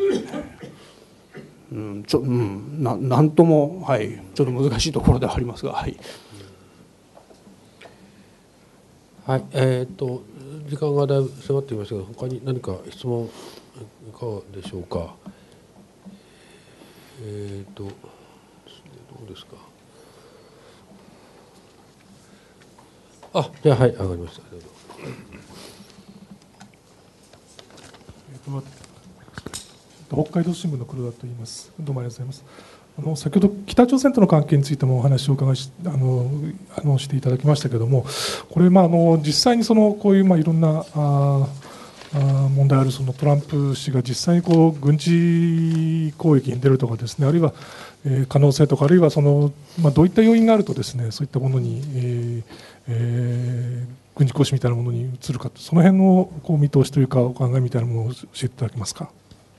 うん、ちょ、うん、な、なんとも、はい、ちょっと難しいところではありますが、はい。 はい、えっと時間がだいぶ迫っていましたが、他に何か質問いかがでしょうか。えっとどうですか。あ、じゃあはい、上がりました。どうぞ。 北海道新聞の黒田と言います。どうもありがとうございます。あの先ほど北朝鮮との関係についてもお話を伺いしあのあのしていただきましたけれども、これ、まあ、あの実際にそのこういう、まあ、いろんなああ問題あるそのトランプ氏が実際にこう軍事攻撃に出るとかですね、あるいは、えー、可能性とか、あるいはその、まあ、どういった要因があるとですね、そういったものに、えーえー、軍事行使みたいなものに移るか、その辺のこう見通しというかお考えみたいなものを教えていただけますか。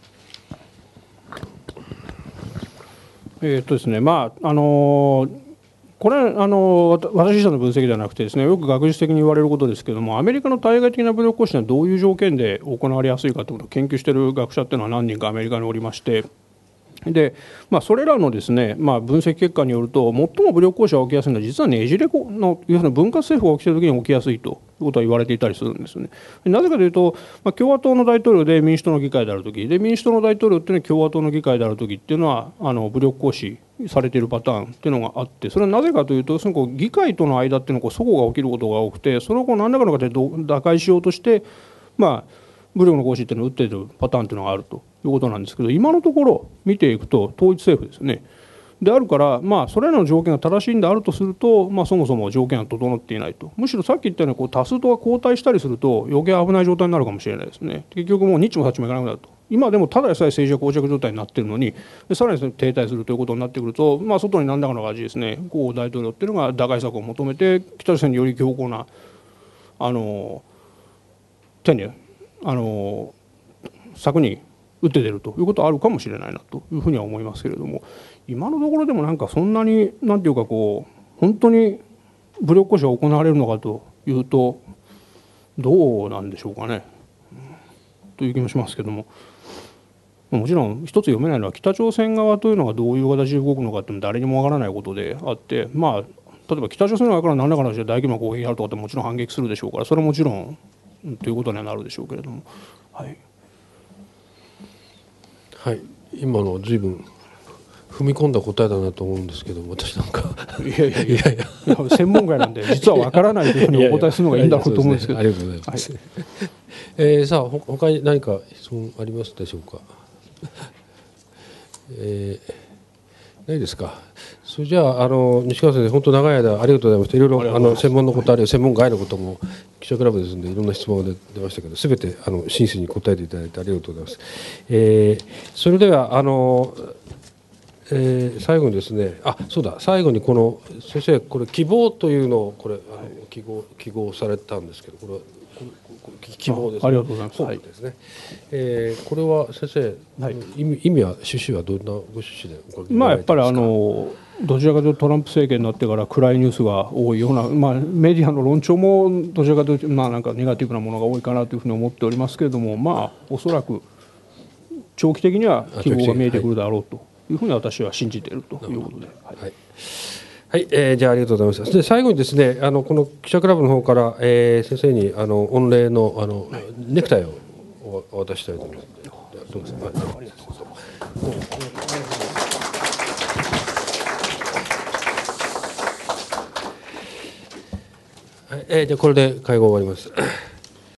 えーっとですね、まああのこれはあの私自身の分析ではなくてですね、よく学術的に言われることですけれども、アメリカの対外的な武力行使はどういう条件で行われやすいかということを研究している学者というのは何人かアメリカにおりまして、でまあ、それらのですね、まあ、分析結果によると、最も武力行使が起きやすいのは実はねじれの要するに分割政府が起きているときに起きやすいということは言われていたりするんですよね。なぜかというと、まあ、共和党の大統領で民主党の議会であるときで、民主党の大統領っていうのは共和党の議会であるときっていうのはあの武力行使されているパターンっていうのがあって、それはなぜかというと、そのこう議会との間っていうのはこう齟齬が起きることが多くて、それをこう何らかの形で打開しようとして、まあ、武力の行使っていうのを打っているパターンというのがあるということなんですけど、今のところ見ていくと統一政府ですね。であるから、まあ、それらの条件が正しいんであるとすると、まあ、そもそも条件が整っていないと。むしろさっき言ったようにこう多数党が交代したりすると余計危ない状態になるかもしれないですね。結局もうニッチもサッチもいかなくなると。今でもただでさえ政治が膠着状態になっているのに、さらに停滞するということになってくると、まあ、外に何らかの味ですね、こう大統領っていうのが打開策を求めて北朝鮮により強硬なあの手にあの策に打って出るということはあるかもしれないなというふうには思いますけれども、今のところでもなんかそんなになんていうかこう本当に武力行使が行われるのかというとどうなんでしょうかね、という気もしますけども、もちろん一つ読めないのは北朝鮮側というのがどういう形で動くのかっていうのは誰にもわからないことであって、まあ例えば北朝鮮側から何らかの形で大規模な攻撃があるとかってもちろん反撃するでしょうから、それはもちろんということにはなるでしょうけれども、はい、 はい、今の随分踏み込んだ答えだなと思うんですけども、私なんかいやいやいやいや専門外なんで実はわからないというふうにお答えするのがいいんだろうと思うんですけど、 ありがとうございます、はい、えー、さあ他に何か質問ありますでしょうか。えー、ないですか。それじゃあ、あの西川先生、本当長い間ありがとうございました。いろいろあの専門のことあるいは専門外のことも記者クラブですのでいろんな質問が出ましたけど、すべてあの真摯に答えていただいてありがとうございます。えー、それではあの、えー、最後にですね、あ、そうだ、最後にこの先生、これ希望というのをこれあの記号記号されたんですけど、これは希望ですね。 ありがとうございます。 本ですね。はい、えー、これは先生、はい、意味意味は趣旨はどんなご趣旨でお書きになられてますか。 まあやっぱりあのどちらかというとトランプ政権になってから暗いニュースが多いような、まあ、メディアの論調もどちらかというと、まあ、なんかネガティブなものが多いかなというふうに思っておりますけれども、まあおそらく長期的には希望が見えてくるだろうというふうに私は信じているということで。はい、 はい、えー、じゃあありがとうございます。で最後にですね、あのこの記者クラブの方から、えー、先生にあの御礼のあの、はい、ネクタイをお渡ししたいと思います。どうですか。ありがとうございます。はい、えー、じゃあこれで会合終わります。